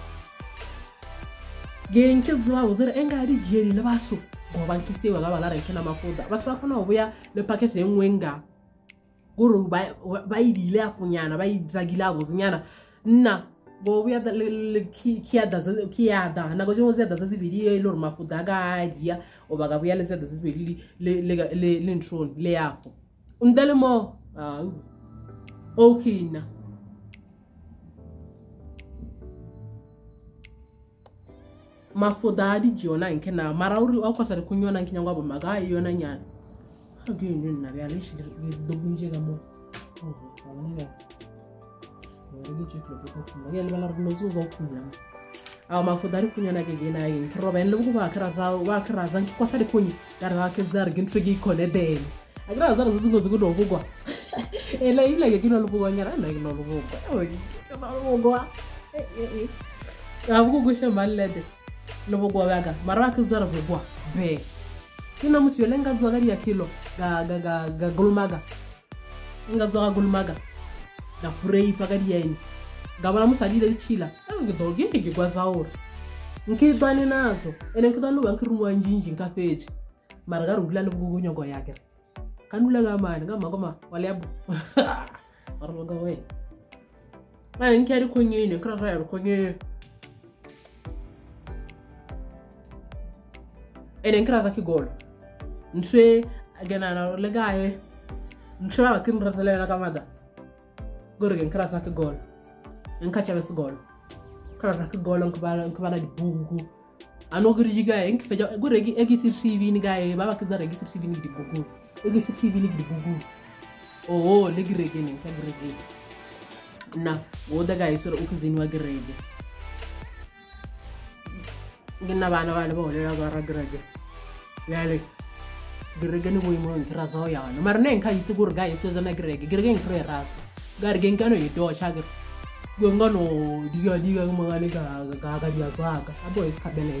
gen ke zo awu zere enga di jeri le baso go ban ki sei wa ga ba lara kena mafuda baswa kona obuya le package enwenga guru ba ba idile apunyana ba izagila go zinyana na go we ada le kiada kiada na go jomo zeda zibiri e lor mafuda ga dia obaga buya le zeda zibiri le le le ntron le yapo undale mo ah okina mafuda di jona nkena marauri akosa kunyona nkinyangwa ba maga yona nyana agini na ya le shi dobunje gamo oh wala Rigi chiklo ko kuma yel balar no zuzo kuma aw ma fudari kunya na gege na yin roba en lugu ba kara za wa kara zan ko sa de kunyi gar wa ke zar gin sugi ko ne de agra zar zugo zugo do bugwa e la ibla gege no lugu nyara na no lugu ko no lugu e e e awu go she malede no bugwa waga maraka zar bugwa be kina musyo lenga zo gari ya kilo ga ga ga gulmaga nga zo gulmaga da purei pagari yeni gabala musadile lichila ngidoge ngikwazaura nkidani nazo ene nkidani lo nkiruwa njinji nkafeje maraga rugula lubugunyo go yake kanula ngamani ngama ngoma walebu arloga we ay nkari kunyine krara yaro kunye ene nkraza ki gol nswe agena na legaye nswe akinra tele na kamada gorgen krata ka gol en kacha bes gol krata ka gol ko bala ko bala di bugu ano gori jiga en ke feja goregi egi sir C V ni gaay baba ka zara egi sir C V ni di bugu egi sir C V ni di bugu oh le grege ni ka grege na woda gaay sura u kizini wa grege ngina bana bana bo le ga ra grege yale grege ni boy mo krata ya no marne en kai sigur gaay so zana grege grege en krera gar gengano yido chagar gongano diga diga mangane ga ga ga dia zaga aboy kabele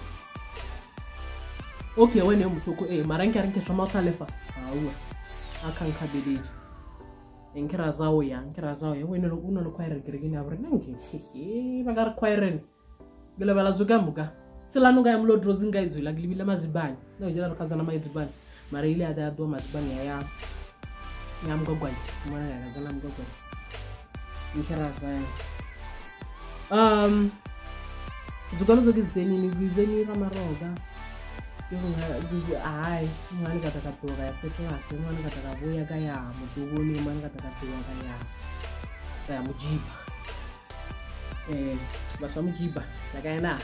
okay wene mutoko eh maranke ranke shoma talefa awu akan kabele enkira zawo ya enkira zawo ya wene uno no kwaire gergini abre nange shishi bagar kwaire gele bala zugamuga silanu ga yamlo drozinga izula glibile mazibani no jira kazana mazibani mara ile ada do mazibani ya ya nyam gogol mana ya zalam gogol nkira zai um zugalo zogi zeni ni gizeni ramaroga yo nga gizi ai ngani kata katura ya petwa ngani kata kabuya gaya mutuguni ngani kata katua gaya saya mujiba eh baswa mujiba nakayana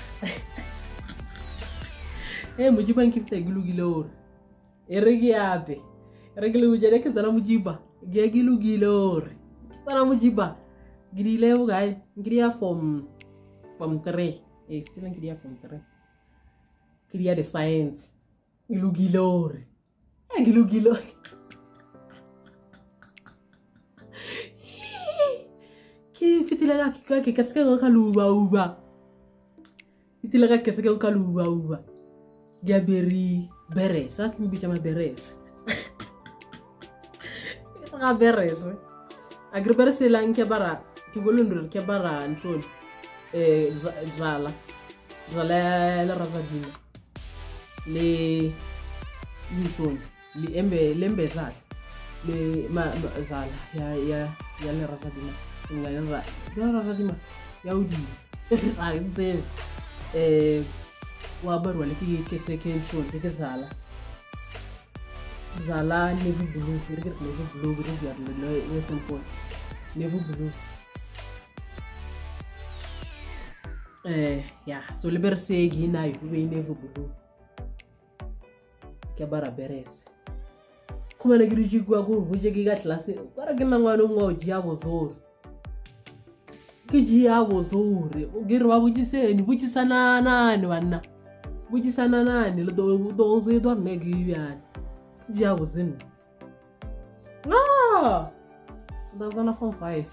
eh mujiba nkifta gilu gilor eregi abe Reglu ujade ke sana mujiba gegilu gilor sana mujiba gidile bugai gidia from from three eh still gidia from three gidia de science gilu gilor eh gilu gilor ki fitilaga ki ki kaske ko kaluba uba fitilaga kaske ko kaluba uba gaberi beres akimi bichama beres Nga beres agri beres la nke bara ti golondur ke bara ntol eh zala zala la ravadina le nifon li embe lembe zala le ma zala ya ya ya le ravadina nga ya ya ravadina ya udi ay de eh wa bar wala ki ke se ke ntol ke zala Zala nevu blue, virgil nevu blue, virgil le le le nevu blue. Eh, ya, so le berse gina yu we nevu blue. Kebara beres. Kuma na giriji gwa go buje giga tlase. Bara gina ngwano ngo jiabo zori. Kijiabo zori. Girwa bujise ni bujisana nani wana. Bujisana nani le do do ze do ne giya. Jia was in Ah! That's on a form five.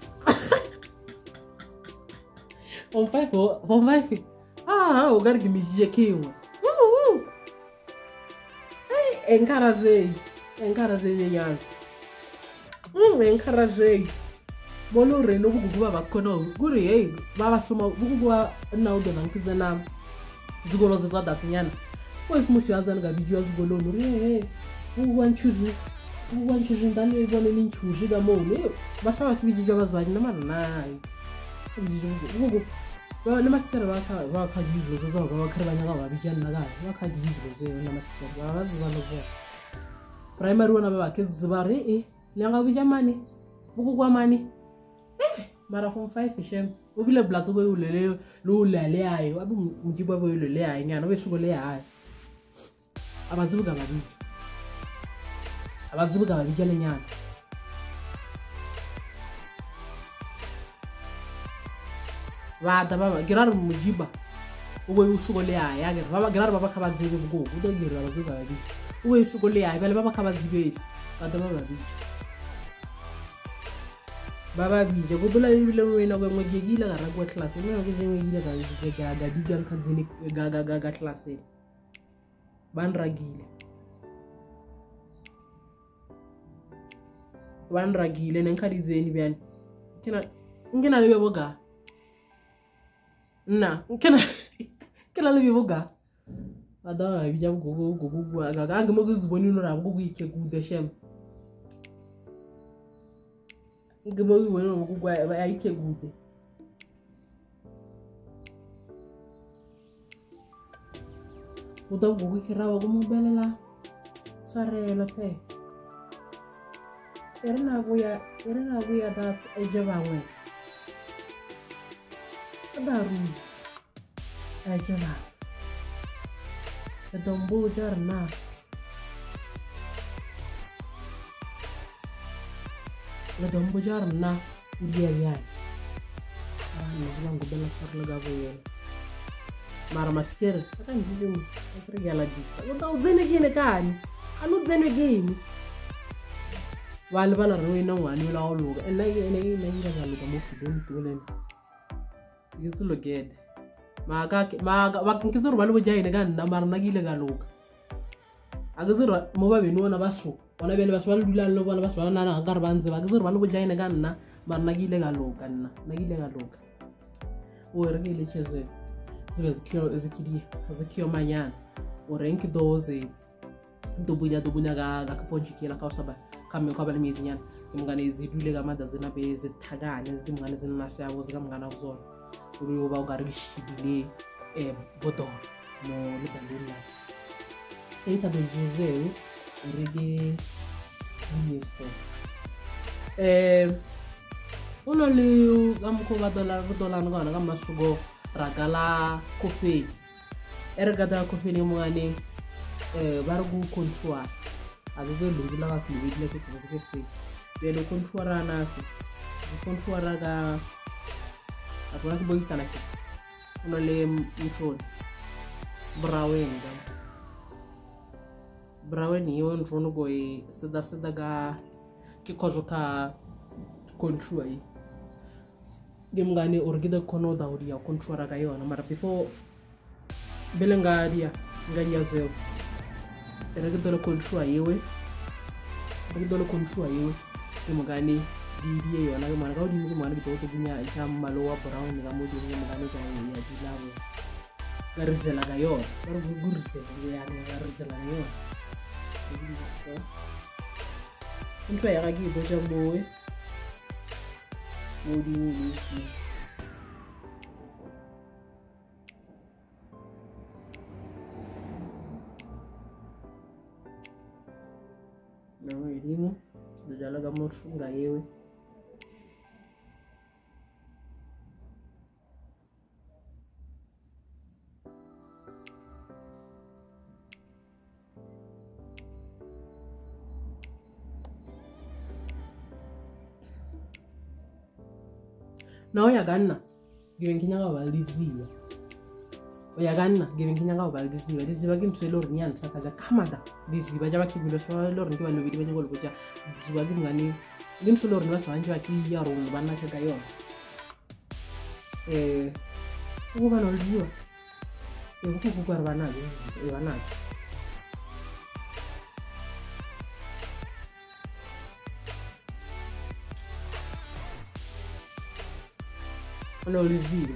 Form five, form five. Ah, o cara que me diz aqui, mano. Uh, uh. Ei, encarajei. Encarajei, nenhum. Hum, encarajei. Bolo reno buku baba kono. Guri, ei, baba suma buku gua na udo na nkiza na zugolo zada sinyana. Pois musi azana ga video zugolo nuri, ei, buku wanchuzi. Buku wanchuzi ndani ebone ninchuzi ga mo. Basta wa video bazwadi na manai. Buku Well, the master of our use was over Carvana, Vijan Naga, what had used in the master was one of them. Primary one of our kids were eh, Langa Vijamani, Bugua money. Eh, Marathon five fish, we will have blast away Lula Lea, Mujiba Lea, and we should lea. Abazuga, Abazuga, Vijalian. Vada baba girar mujiba uwe usugole ya ya baba girar baba kabazi go udo gira bazuga babi uwe usugole ya bale baba kabazi be vada baba bi baba bi je go bula bile we na go ngegila ga ragwa class me go je ngegila ga ga ga digan kanzini ga ga ga ga class ban ragile ban ragile nan kadi zeni bian kina ngina lebe boga na kena kena lebi boga ada bija go go go go aga ga ngamo go zuboni no ra go go ike gu de shem ngamo go no go go ya ike gu de uda go go ke rawa go mo belela sare lo te erna go ya erna go ya dat e jaba we Daru, ajalah. Kedombo jarna. Kedombo jarna. Udia ya. Ah, nggak gue belas terlega gue. Marah masker, kan gitu. Masker ya lagi. Lo tau zene gini kan? Anu zene gini. Wal bala roi nang wani la olu. Enai enai enai enai lalu kamu kudun tulen. Gitu lo gede, maka maka waktu kita baru berjaya dengan namar nagi legaluk. Agak zura mau bawa binu na basu, mana bela basu baru dulu lo, mana basu baru nana agar banze. Agak zura baru berjaya dengan na mar nagi legaluk kan na nagi legaluk. Orang ini ceze, zura zikio zikiri, zikio manyan. Orang itu doze, dubunya dubunya ga ga keponci kila kau sabar. Kami kau beli mizian, kemana zidu lega mada zina be zitaga, nezdi kemana zina nasya, wazga kemana zon. Uri oba ugarishi dile eh bodo mo libandula eta do jose urige nisto eh uno le gamko badola badola ngana gamba sugo ragala kofi ergada kofi ni mungani eh bargu kontua azugo lungula ka fluid le ko kofi belo kontua ranasi kontua raga aku lagi boy sana ki ono le mfod brawen ga brawen yo ntrono boy sada sada ga ki kozo ka control yi gem ngani orgida kono daudi ya control raga yo na mara before belenga dia ngari ya zo ergida le control yewe ergida le control yewe gem ngani Dia yo na mana kau di mana gitu tuh punya jam maloa brown kamu di mana kayak ya di lalu garis lah kayo baru gugur sih ya garis lah kayo untuk ya lagi itu jam boy mau di sini nah ini mu udah jalan kamu nggak yewe Now ya ganna, given Kenya wa livia. Oyagana giving Kinyanga about this year. This is again to Lorian Sakaja Kamada. This is Bajaki Lord and Kiva Lubidi Buja. This is Wagin Gani. Again to Lord was one Jaki or one Nakayo. Eh, woman or you. You cook for Vanad. Vanad. No, zero.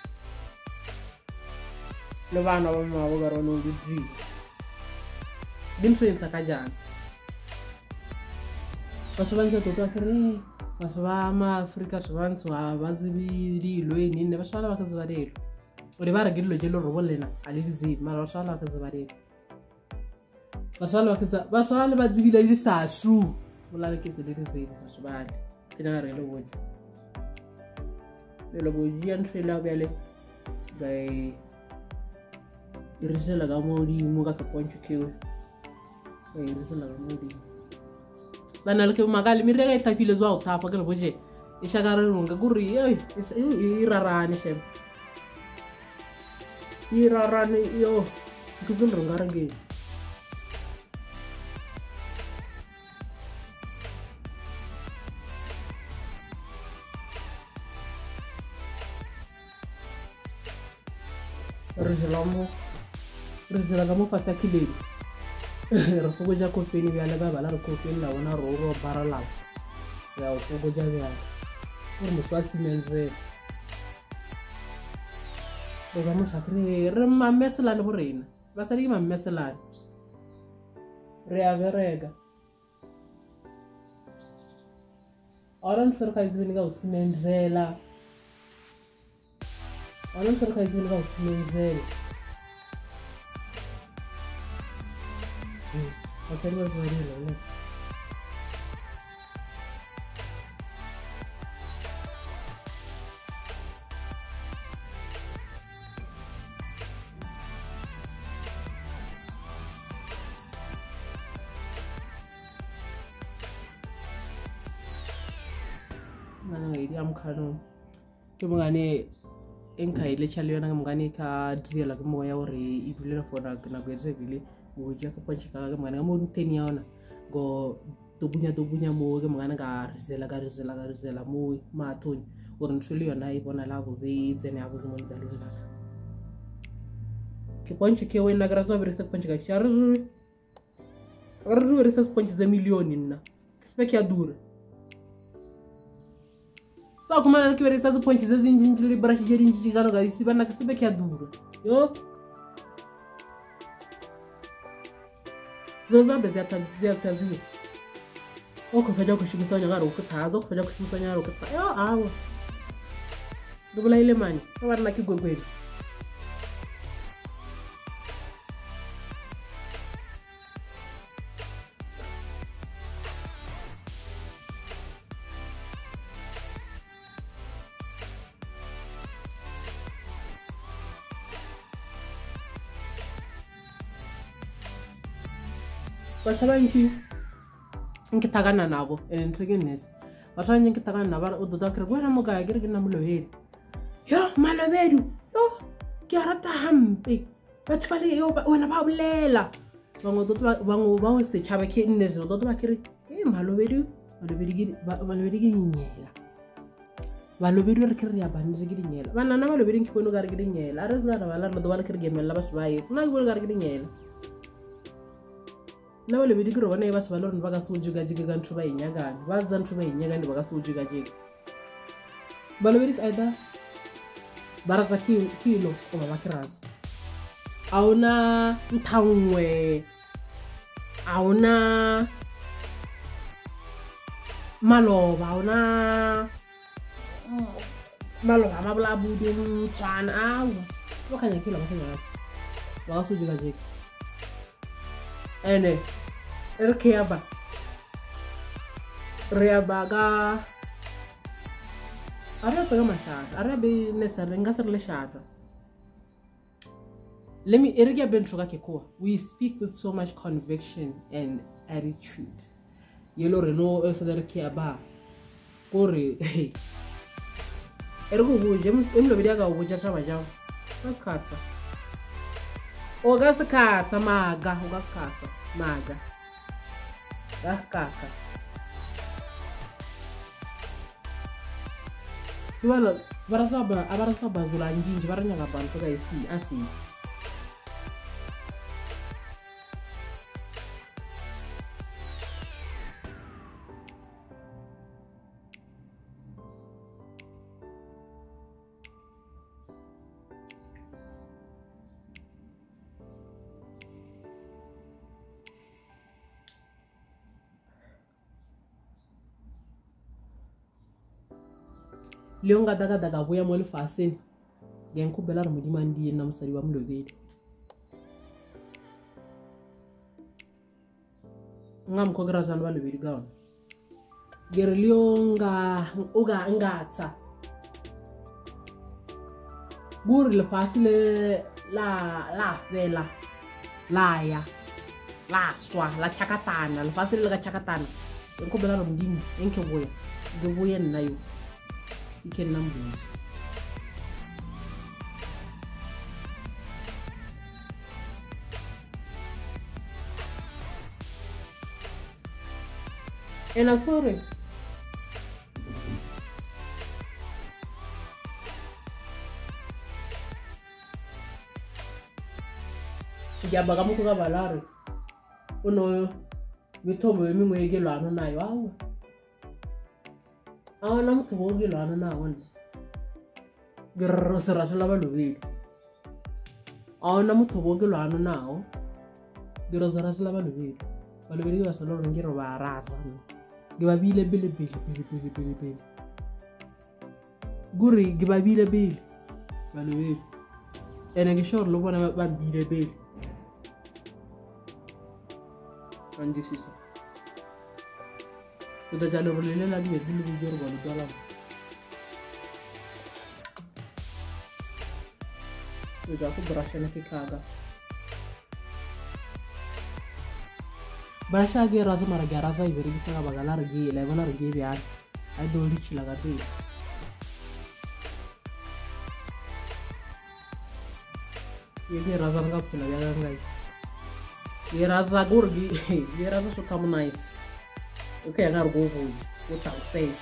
No van over my over on all the three. Didn't swim Sakajan. Was one to talk to was Wama, Africa, once, Wazibi, Luin, never saw like a Zavadale. Or the Varagillo Jello Rolena, I did see Marasala Kazavadale. Was all like a was all about the village is true. Well, like it's a little zip, was bad. Can I read a word? The Lobogian trailer valley by Irisela Gamodi, Mugaka Point to kill. Irisela Gamodi. Banalke Magali Mirega Tapil as well, Tapagal Boje. Ishagarunga Guri, it's Iranishem. Irarani, yo, Gubun Rungaragi. Rizalamo, Rizalamo Fatakili. Rafogoja Copini, Valaga, Valar Copin, Lavana, Roro, Barala. Rafogoja, almost men's. Vamos a creer ma mesela no reina. Vas a ir ma mesela. Reaverega. Oran cerca di venga usmenzela. Oran cerca di venga usmenzela. Mm. Hacer was very low. I'm Kano. Kumani Enka literally on Ganica, Dria Moya or Ibula for a Nagazevili, Ujaka Panchaka, Manamun Teniana, go Dubunya Dubunya Mo, Managar, Zelagar, Zelagar, Zela Mo, Matun, or truly on I on a lagos aids and I was one Daluna. Kiponchiki when Nagrazo is a Panchaka Charzu or is a sponge a million in Specadur. So come on, let's get the point. Is in gingerly brush getting Gigano, I see when I can speak a duro. Yo, those are the Zeta. Oh, Kajaku should be so young, Okatado, Kajaku should be so young. Oh, double element. I would like to go with. Bashabanki in Kitagana Nabo and Triganis. But I think Kitagana or the doctor when I'm a guy getting a mulo. Yo, Malavedu, yo, Garata Hampi, but Fali when about Lela. One was the Chavaki in this, or the Bakiri, Malavedu, or the Valvedi Yella. Valvedu Caria Bandis getting yell. One another reading Kipuno getting yell. Arizona, Valor, the Valkyrie game, and Labas Vice, now we're getting yell. Now le bidigro wane bas balon baga sujuga jiga gan tuba inyaga bazan tuba inyaga ndi baga sujuga jiga balobis aida baraza kilo kwa makiraz auna ntangwe auna maloba auna maloba mabla budu twana awu wakanya kilo wakanya baga sujuga jiga ene Erkeaba Reabaga Arabic Mashad, Arabic Nessa Rengasar Leshad. Let me Ergia Bentrogakeko. We speak with so much conviction and attitude. Yellow Renault Elsader Kiaba Kore Ergo James Emlo Vidaga Wujata Majam. That's Carter. Oga skasa maga, oga skasa maga. Kaka. Tuwala, barasaba, abarasaba zulanjinji, baranya kabantu kaisi asi. Leonga daga daga boya moli fasin gen ku belar mu dimandi na musari wa Khelobedu ngam ko grazan wa Khelobedu gawan ger leonga uga ngatsa gur le fasile la la vela la ya la swa la chakatana le fasile la chakatana gen ku belar mu dim en ke boya de boya nayo iken numbers. And I'm sorry. Ya baga muku ka balare. Uno mitobo yemi mwege lano na yo. Awa na mutu wogi lana na wanda grrrr sarasula ba Khelobedu awa na mutu wogi lana na o grrrr sarasula ba Khelobedu ba Khelobedu ba solo ngiro ba rasa giba bile bile bile bile bile bile bile guri giba bile bile ba Khelobedu ene gishor lo bona ba bile bile andi sisa udah jalur lele lagi ya dulu bujur baru jalan udah aku berasa nanti kagak berasa lagi rasa marah rasa ibu bisa nggak bakal lagi lagi lagi biar ada lucu lah tuh ya rasa nggak pernah jalan guys ya rasa gurgi ya rasa suka menais. Okay, I gotta go home without saying.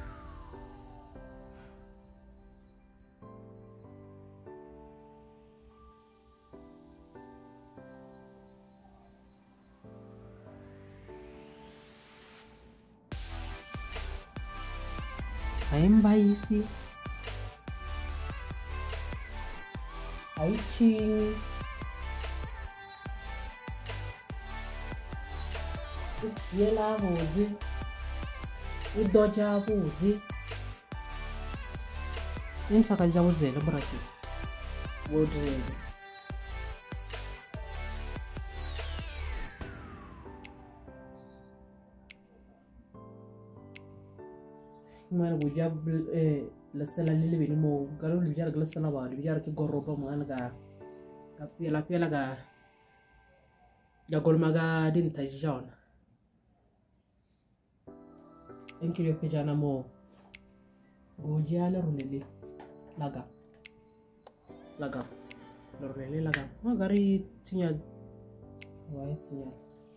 I'm Baisi. I ching. Yela hozi, udoja hozi. Ini sakal jauh zela berarti. Hozi. Mana bujab eh lasela lili bini mo kalau bicara lasela bawa bicara ke goroba mana ga tapi lapi laga jagol maga din tajon. Enki yo pejana mo gojala runele laga laga runele laga magari sinyal wait sinyal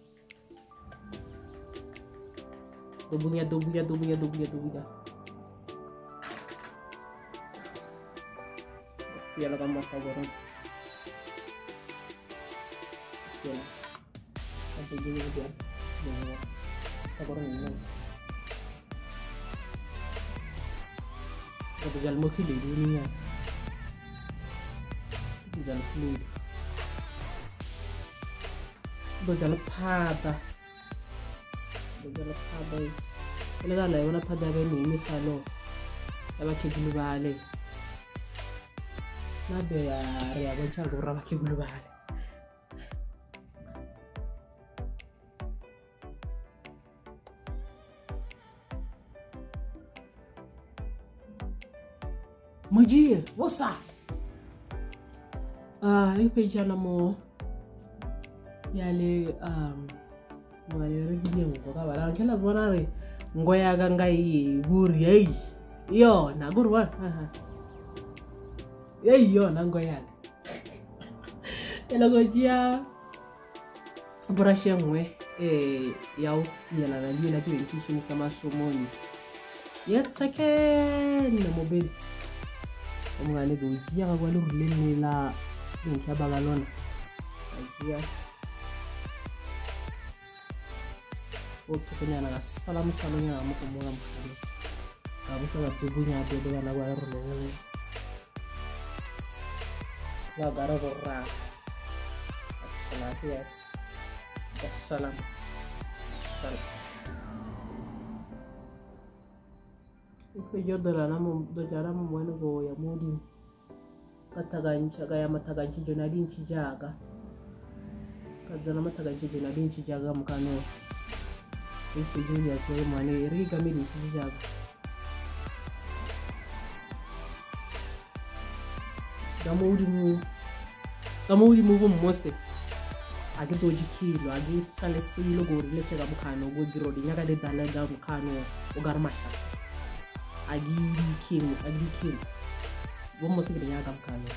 dobunya dobunya dobunya dobunya dobunya ya laga mas kagoran ya aku juga dia ya kagoran ini Tojal mo Khelobedu niya. Tojal fluid. Tojal pada. Tojal pada. Ilaga la yona pada ga ni misalo. Aba kigulu bale. Na be ya ria ba cha go raba kigulu bale. Magia, what's up? Ah, uh, ipe jana mo yale um ngale regini mo ka bara kala bonare ngoya ganga yi guri ei yo na gurwa hey yo na ngoya ela gojia brush ngwe eh yaw yela la lila ke intishini sama somoni yetsake na mobile umngane gojia ga kwalo rulela nka bagalona ajia oto kenya na salamu salamu ya mo ko mo mkhale ka bo ka dubunya de de na ba rulela la gara borra assalamu assalam ko jodara na mo do jara mo wani go ya modi katagancha ga ya mataganchi jonadin ci jaga kadana mataganchi jonadin ci jaga mukano ko junior so mane riga mi ci jaga gamudi mu gamudi mu bo mose agi doji kilo agi sale silo go rile chega mukano go giro di nyaga de dana ga mukano o garmasha agi kilo agi kilo bo mose de nyaga mukano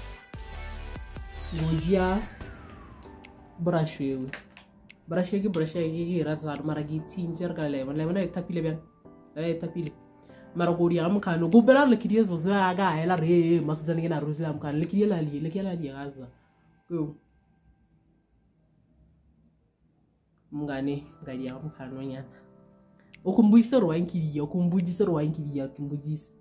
mojia brashwe brashwe gi brashwe gi rasa maragi tinjer kala le le tapile ben le tapile maragori am kanu go bela le kidies bo za ga ela re masudani na rusila am kan le kidela li le kidela li gaza go mungane ngadi am kanu nya okumbuisa rwanki ya okumbujisa rwanki ya kumbujisa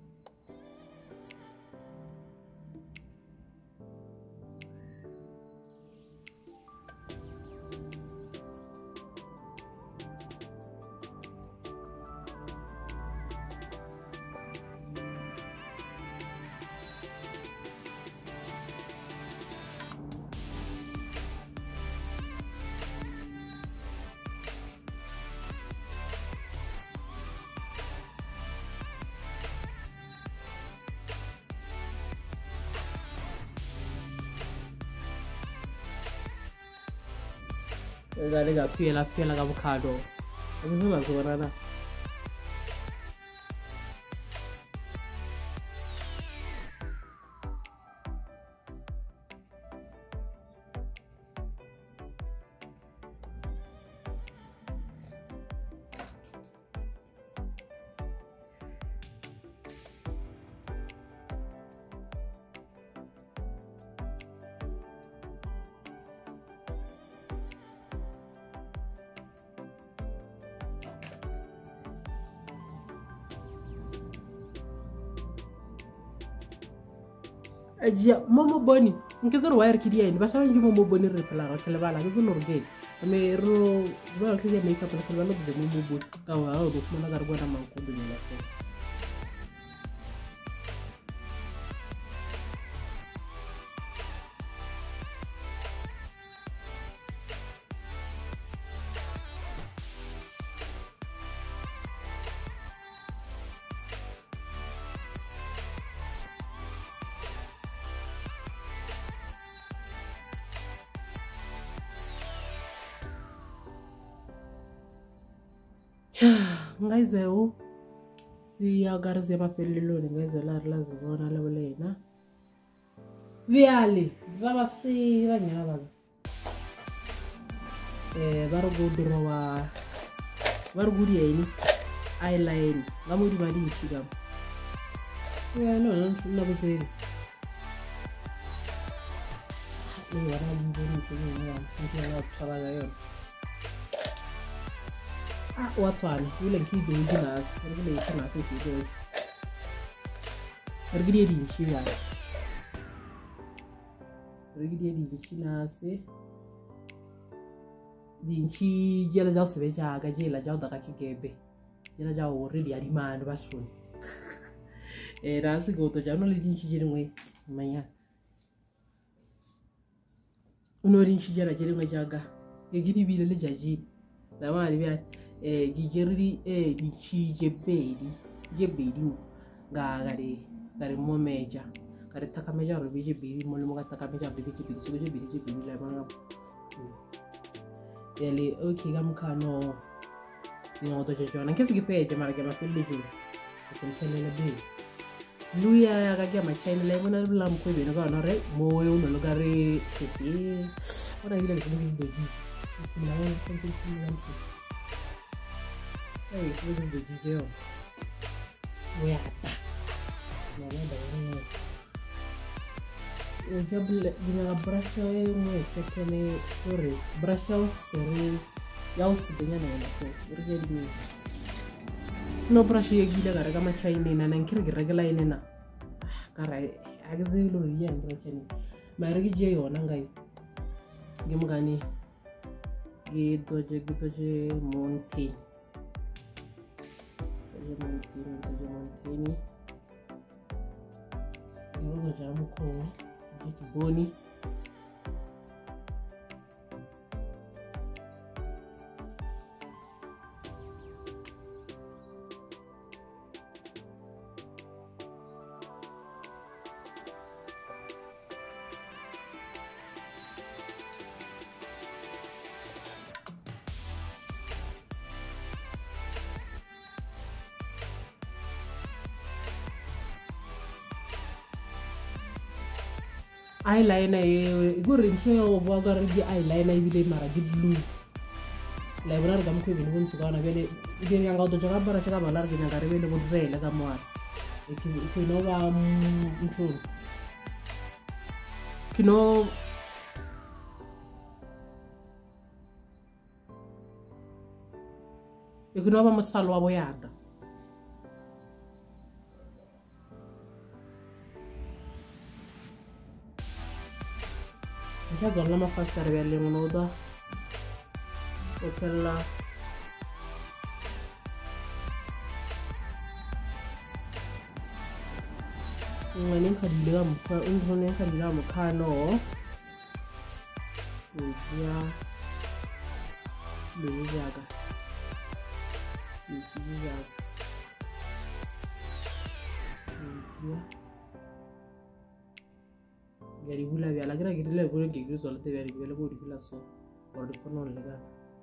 Gari ga pela pela ga avocado. Ini mana suaranya? Aja momo boni nkezoro wire kidia ni basa nji momo boni repla kele bala ngezo norge me ro ba kidia make up kele bala de momo boni ka wa ro ko na gargo na man ko dunya la ngaizeo si agarze mapelelo ngaize la la zona la bolena viali zaba si banyana bana eh barugo drowa barugo yeni eyeliner ngamudi badi chigam ya no no na bose ni wala mboni ni ya ni ya tsala gayo ah what's on you like you doing nas really kana so ki do rigide di shi ya rigide di shi nas di shi jela jaw se beja ga jela jaw da ka kigebe jela jaw already ari man basun e rasi go to jano le di shi jere ngwe manya uno rin shi jera jere ngwe jaga ge gidi bi le jaji da ma ri eh gijerri eh di ci jebedi jebedi ga gare gare mo meja gare takameja ro bi jebedi mo mo ga takameja bi jebedi so jebedi jebedi la manga ele okay gam kano ni oto jojo nan kesi ge peje mara ge ma pelle ju ko tele le bi Luya ya kakia machain le mona blam ko be no no re mo e uno lo gare che ora ile che mi doji la e sempre ci lanci ehi vedo doji che ho guarda no no no o jable di una braccia e un e che ne ore braccia ostere ya ostere ne no ko urge di no braccia e gila gara ga machain ne nan kirgi regala ne na kara agzi lo yen braccia ni ma rigi je yo nan gai gim gani ge doje ge doje monti doje monti doje monti ni yo go jamu ko je boni eyeliner e gorin cheo bogar di eyeliner ibile mara di blue le brar gam ko bin won suga na bele ide nga do jaga bara jaga balar di ngare bele bo zele ga moar e ki ki no wa mtul ki no e ki no ba masalwa boyada ya zona ma fa stare belle unoda o quella ngani kadila mu fa undone kadila mu kano ya lu jaga lu jaga ya gari bula bi ala gira gidi le gure gigi so le te gari bele go di bula so or di kono le ga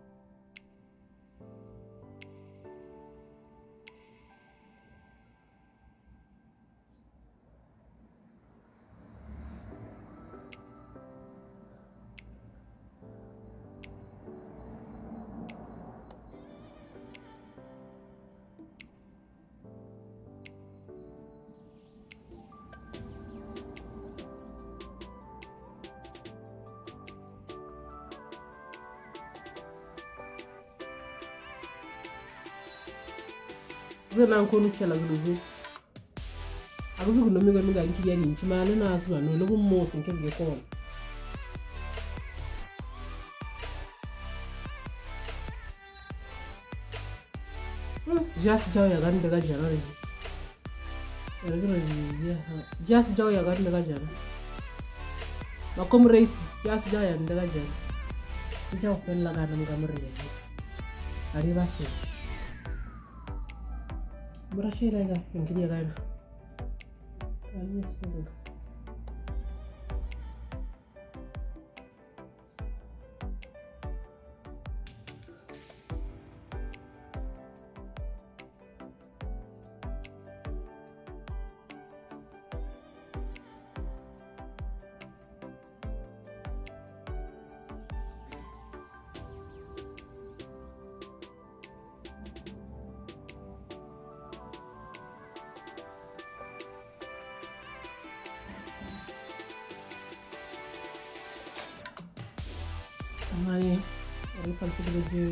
zena nkonu kela gulubu aguzu kuno miga miga nkiri ni nchimana na aswa no logo mosi nkenge kon just jaw ya gani daga jana re ya just jaw ya gani daga jana makom reis just jaw ya daga jana jaw pen la gana ngamre arriba su Berhasil lah kan, yang kiri kan. Ayo sudah. Mari, ini pasti baju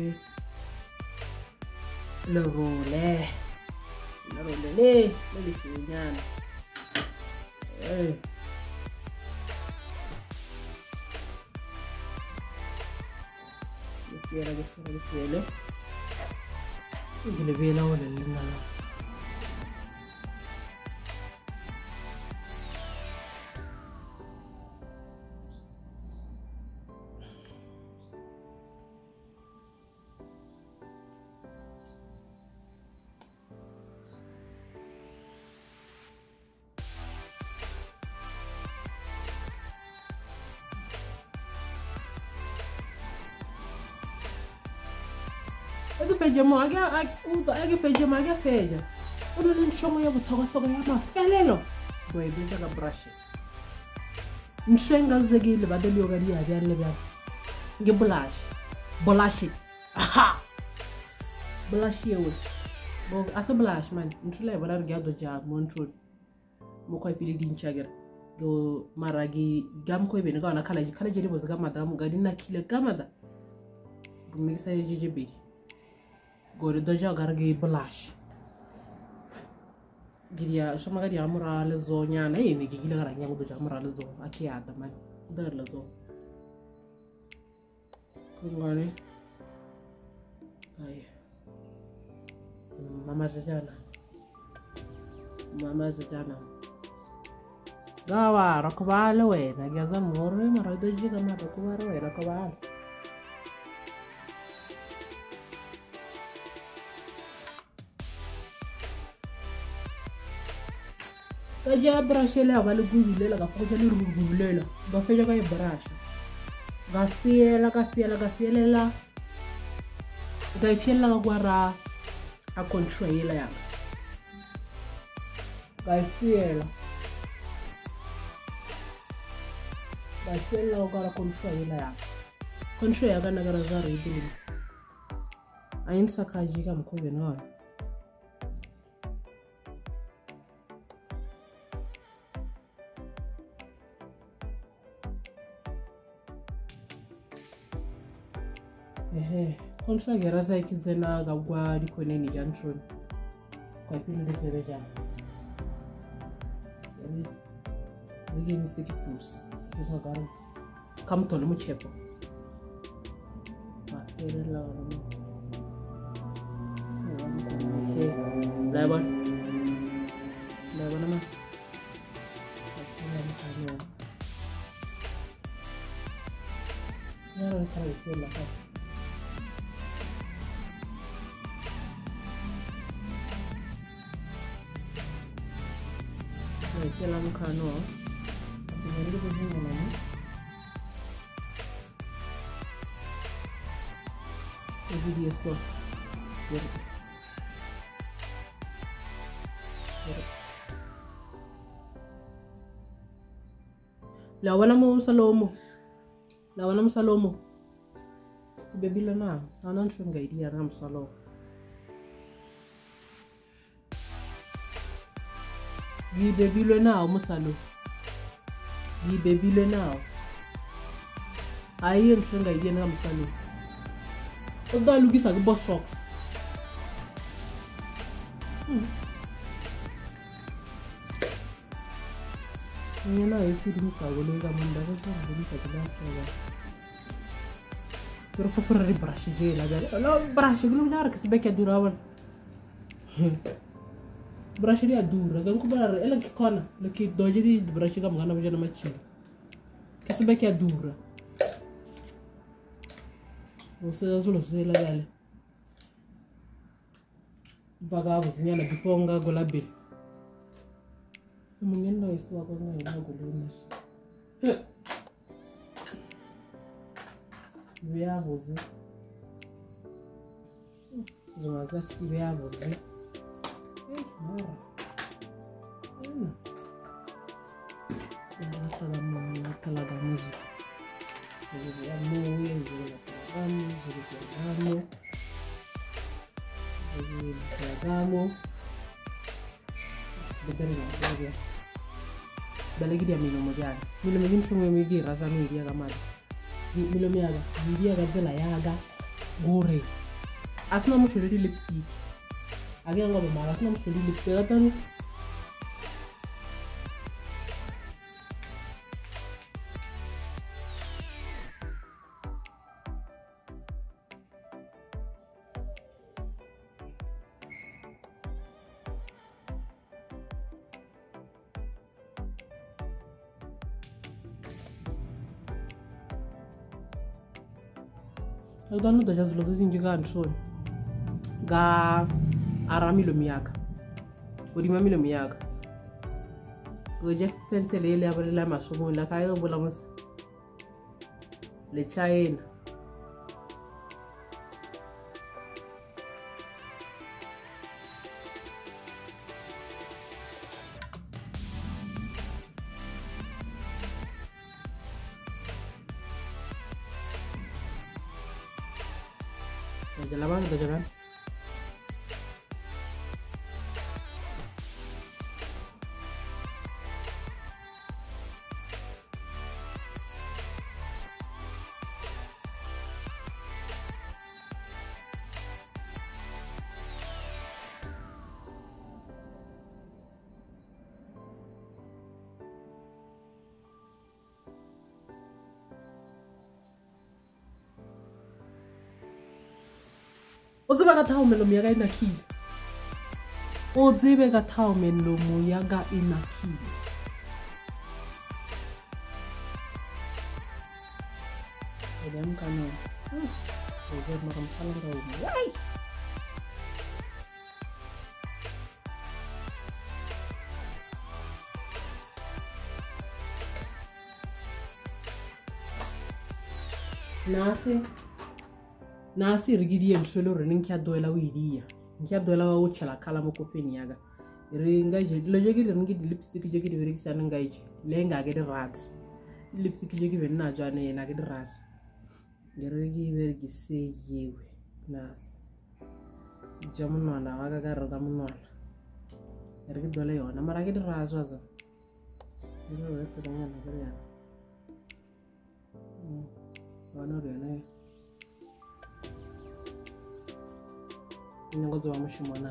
lorole, lorole le, le sunyan. Eh, Kira lagi lagi sele. Ini lebih lama dari mana? Itu pejama agak, itu agak pejama agak peja. o le ntshongo ya botlhokwa ya mafelelo go e betsa ka brush ntshwenga zegile ba dele yoga dia dia le bya nge blush blush aha blush yewe bo asa blush man ntule ba re ga do ja montrol mo ko pili din chager go maragi gam ko be ne ga na kala kala je bo zaga madam ga dinna kile kamada go mi sa je je be go do ja gar ge blush giria so magari amura le zonya na yini gi gila garanya go do ja amura le zo akiata man dar le zo ko ngane ay mama zajana mama zajana gawa rakbale we na gaza morre mara do jiga ma rakbale we rakbale kaja brush le ba le gubile la ka foja le gubile la ba feja ka e brush ga fiela ka fiela ka fielela ga fiela ka gwara a control ile ya ga fiela ga fiela ka gwara control ile ya control ya kana gara zara idini ayin saka jiga mkobe na ehe kontra gera sai kizena gagwa dikone ni jantron kwa pili ndese ja yani wige ni siki pus kiko garu kam tole mu chepo ba ere la la ehe labon labon ma yaro kai sai la Kela mukano apigende kujinga na video so la wana mo salomo la wana mo salomo bebila na anan shunga idia ram salomo Gi baby le now musalo. Gi baby le now. Ayi mshanga idia na musalo. Oda lugisa go box socks. Nyana yesu di musa wole ga munda ko ta di musa ga ta. Pero fo per brush je la gare. No brush glu na ra kesbeke durawal. Brush dia dura, kan ku bar ela ki kona, le ki doje di brush ga mangana bajana machi. Kasbe ki dura. Você solo se la gale. Baga buzinya na bifonga gola bil. Mungendo isu ako ngai na golunas. Via buzi. Zuma za si via buzi. Mara. Hmm. Ya talaga mo talaga music. Jadi ya mo yang jadi kamu jadi kamu. Jadi kamu. Betul ya, dia. Balagi dia minum aja. Minum aja semua migi rasa migi agak mati. Minum ya agak, migi agak jela ya agak gore. Asma mo sudah di lipstick. Agak nggak bermalas, nam sudah lipstick atau eu não deixo as luzes indicar no sol. Ga aramilo miaga. Urima milo miaga. Goje pensele ele abre la masomo la kayo bolamos. Le chain. Jala bang do jalan. Ozibe ka thao melo miyaga inakile. Ozibe ka thao melo miyaga inakile. Odem kano. Ozibe makam salang ka umu. Why? Nasi. Nasi rigidi msolo reninkia doela widia. Nkia doela wa uchala kala mokopeni yaga. Ringa je lojogi ringidi lipstick jogi de virikisa ngai. Lenga gede rat. Lipstick jogi venna jane na gede rat. Gerigi vergi se yewe. Nas. Jamuno na waga garo gamuno. Rigi doela yo na mara gede rat waza. Gero wetu danya na gere ya. Mm. Wana rena. Ngozi wa mushimona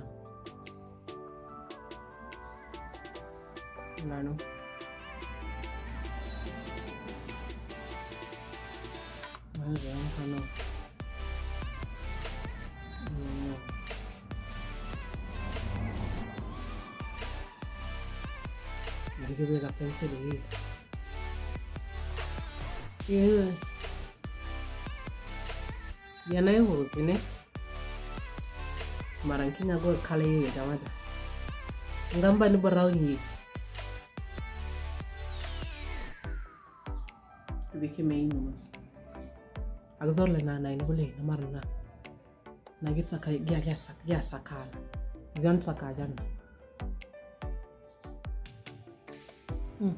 ngano maze hano ndigebe la pensel hii yeah yana yuko kine Marankinya go kale ye jamada ngamba ni barawni tubike meyinos agzorle na na ni bole na marna na gitsa ka gya gya sak gya sakala zan saka janna hmm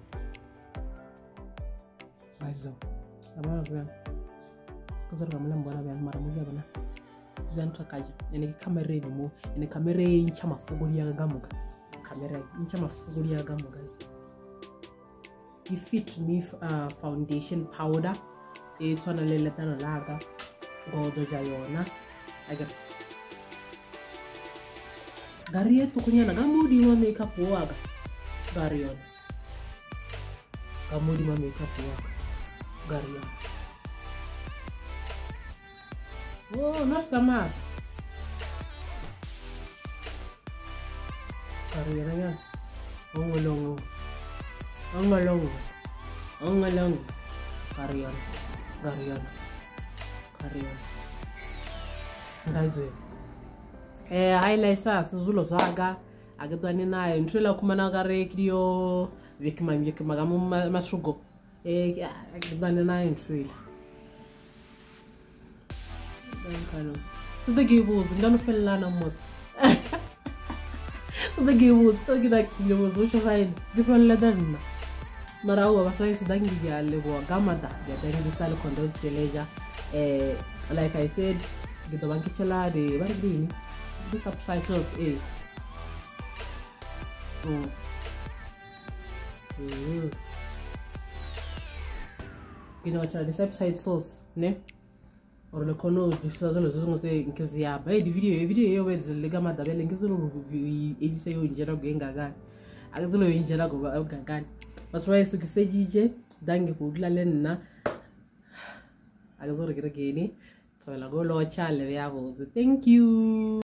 aizo amara zan kuzar ramlan bana bayan maramu ya bana zan takaje ene kamera ni mo ene kamera incha mafuguli ya gamuga kamera incha mafuguli ya gamuga ifit me uh, foundation powder e tsona le letana laga go do jayona aga gariye tukunya na gamudi ma makeup waga gariyon gamudi ma makeup waga gariyon oh, no está mal. Carrera ya. Ongolong. Ongolong. Ongolong. Carrion. Carrion. Carrion. Ngazwe. Eh, highlight sa sizulo saga. Agadwani na ntwela kumana gare kidio vikima vikima gamu masugo. Eh, agadwani na ntwela. Kano. The gables, ngano fella na mos. The gables, to gida kilo was which side different leather. Marawa basai sidangi ya lebo gamada ya dangi sala kondo seleja. Eh, like I said, gida banki chala de bardini. The subtitles eh. Oh. Mm. You know what the subtitles, ne? Or le kono disazo le zozo te nkezi ya ba di video video yo wezi le gama da bele nkezi lo edise yo njera go ngaga akezi lo njera go ngaga baswa yesu kifejije dangi ko dlalen na akezi lo gere geni to la go lo chale ya bo thank you.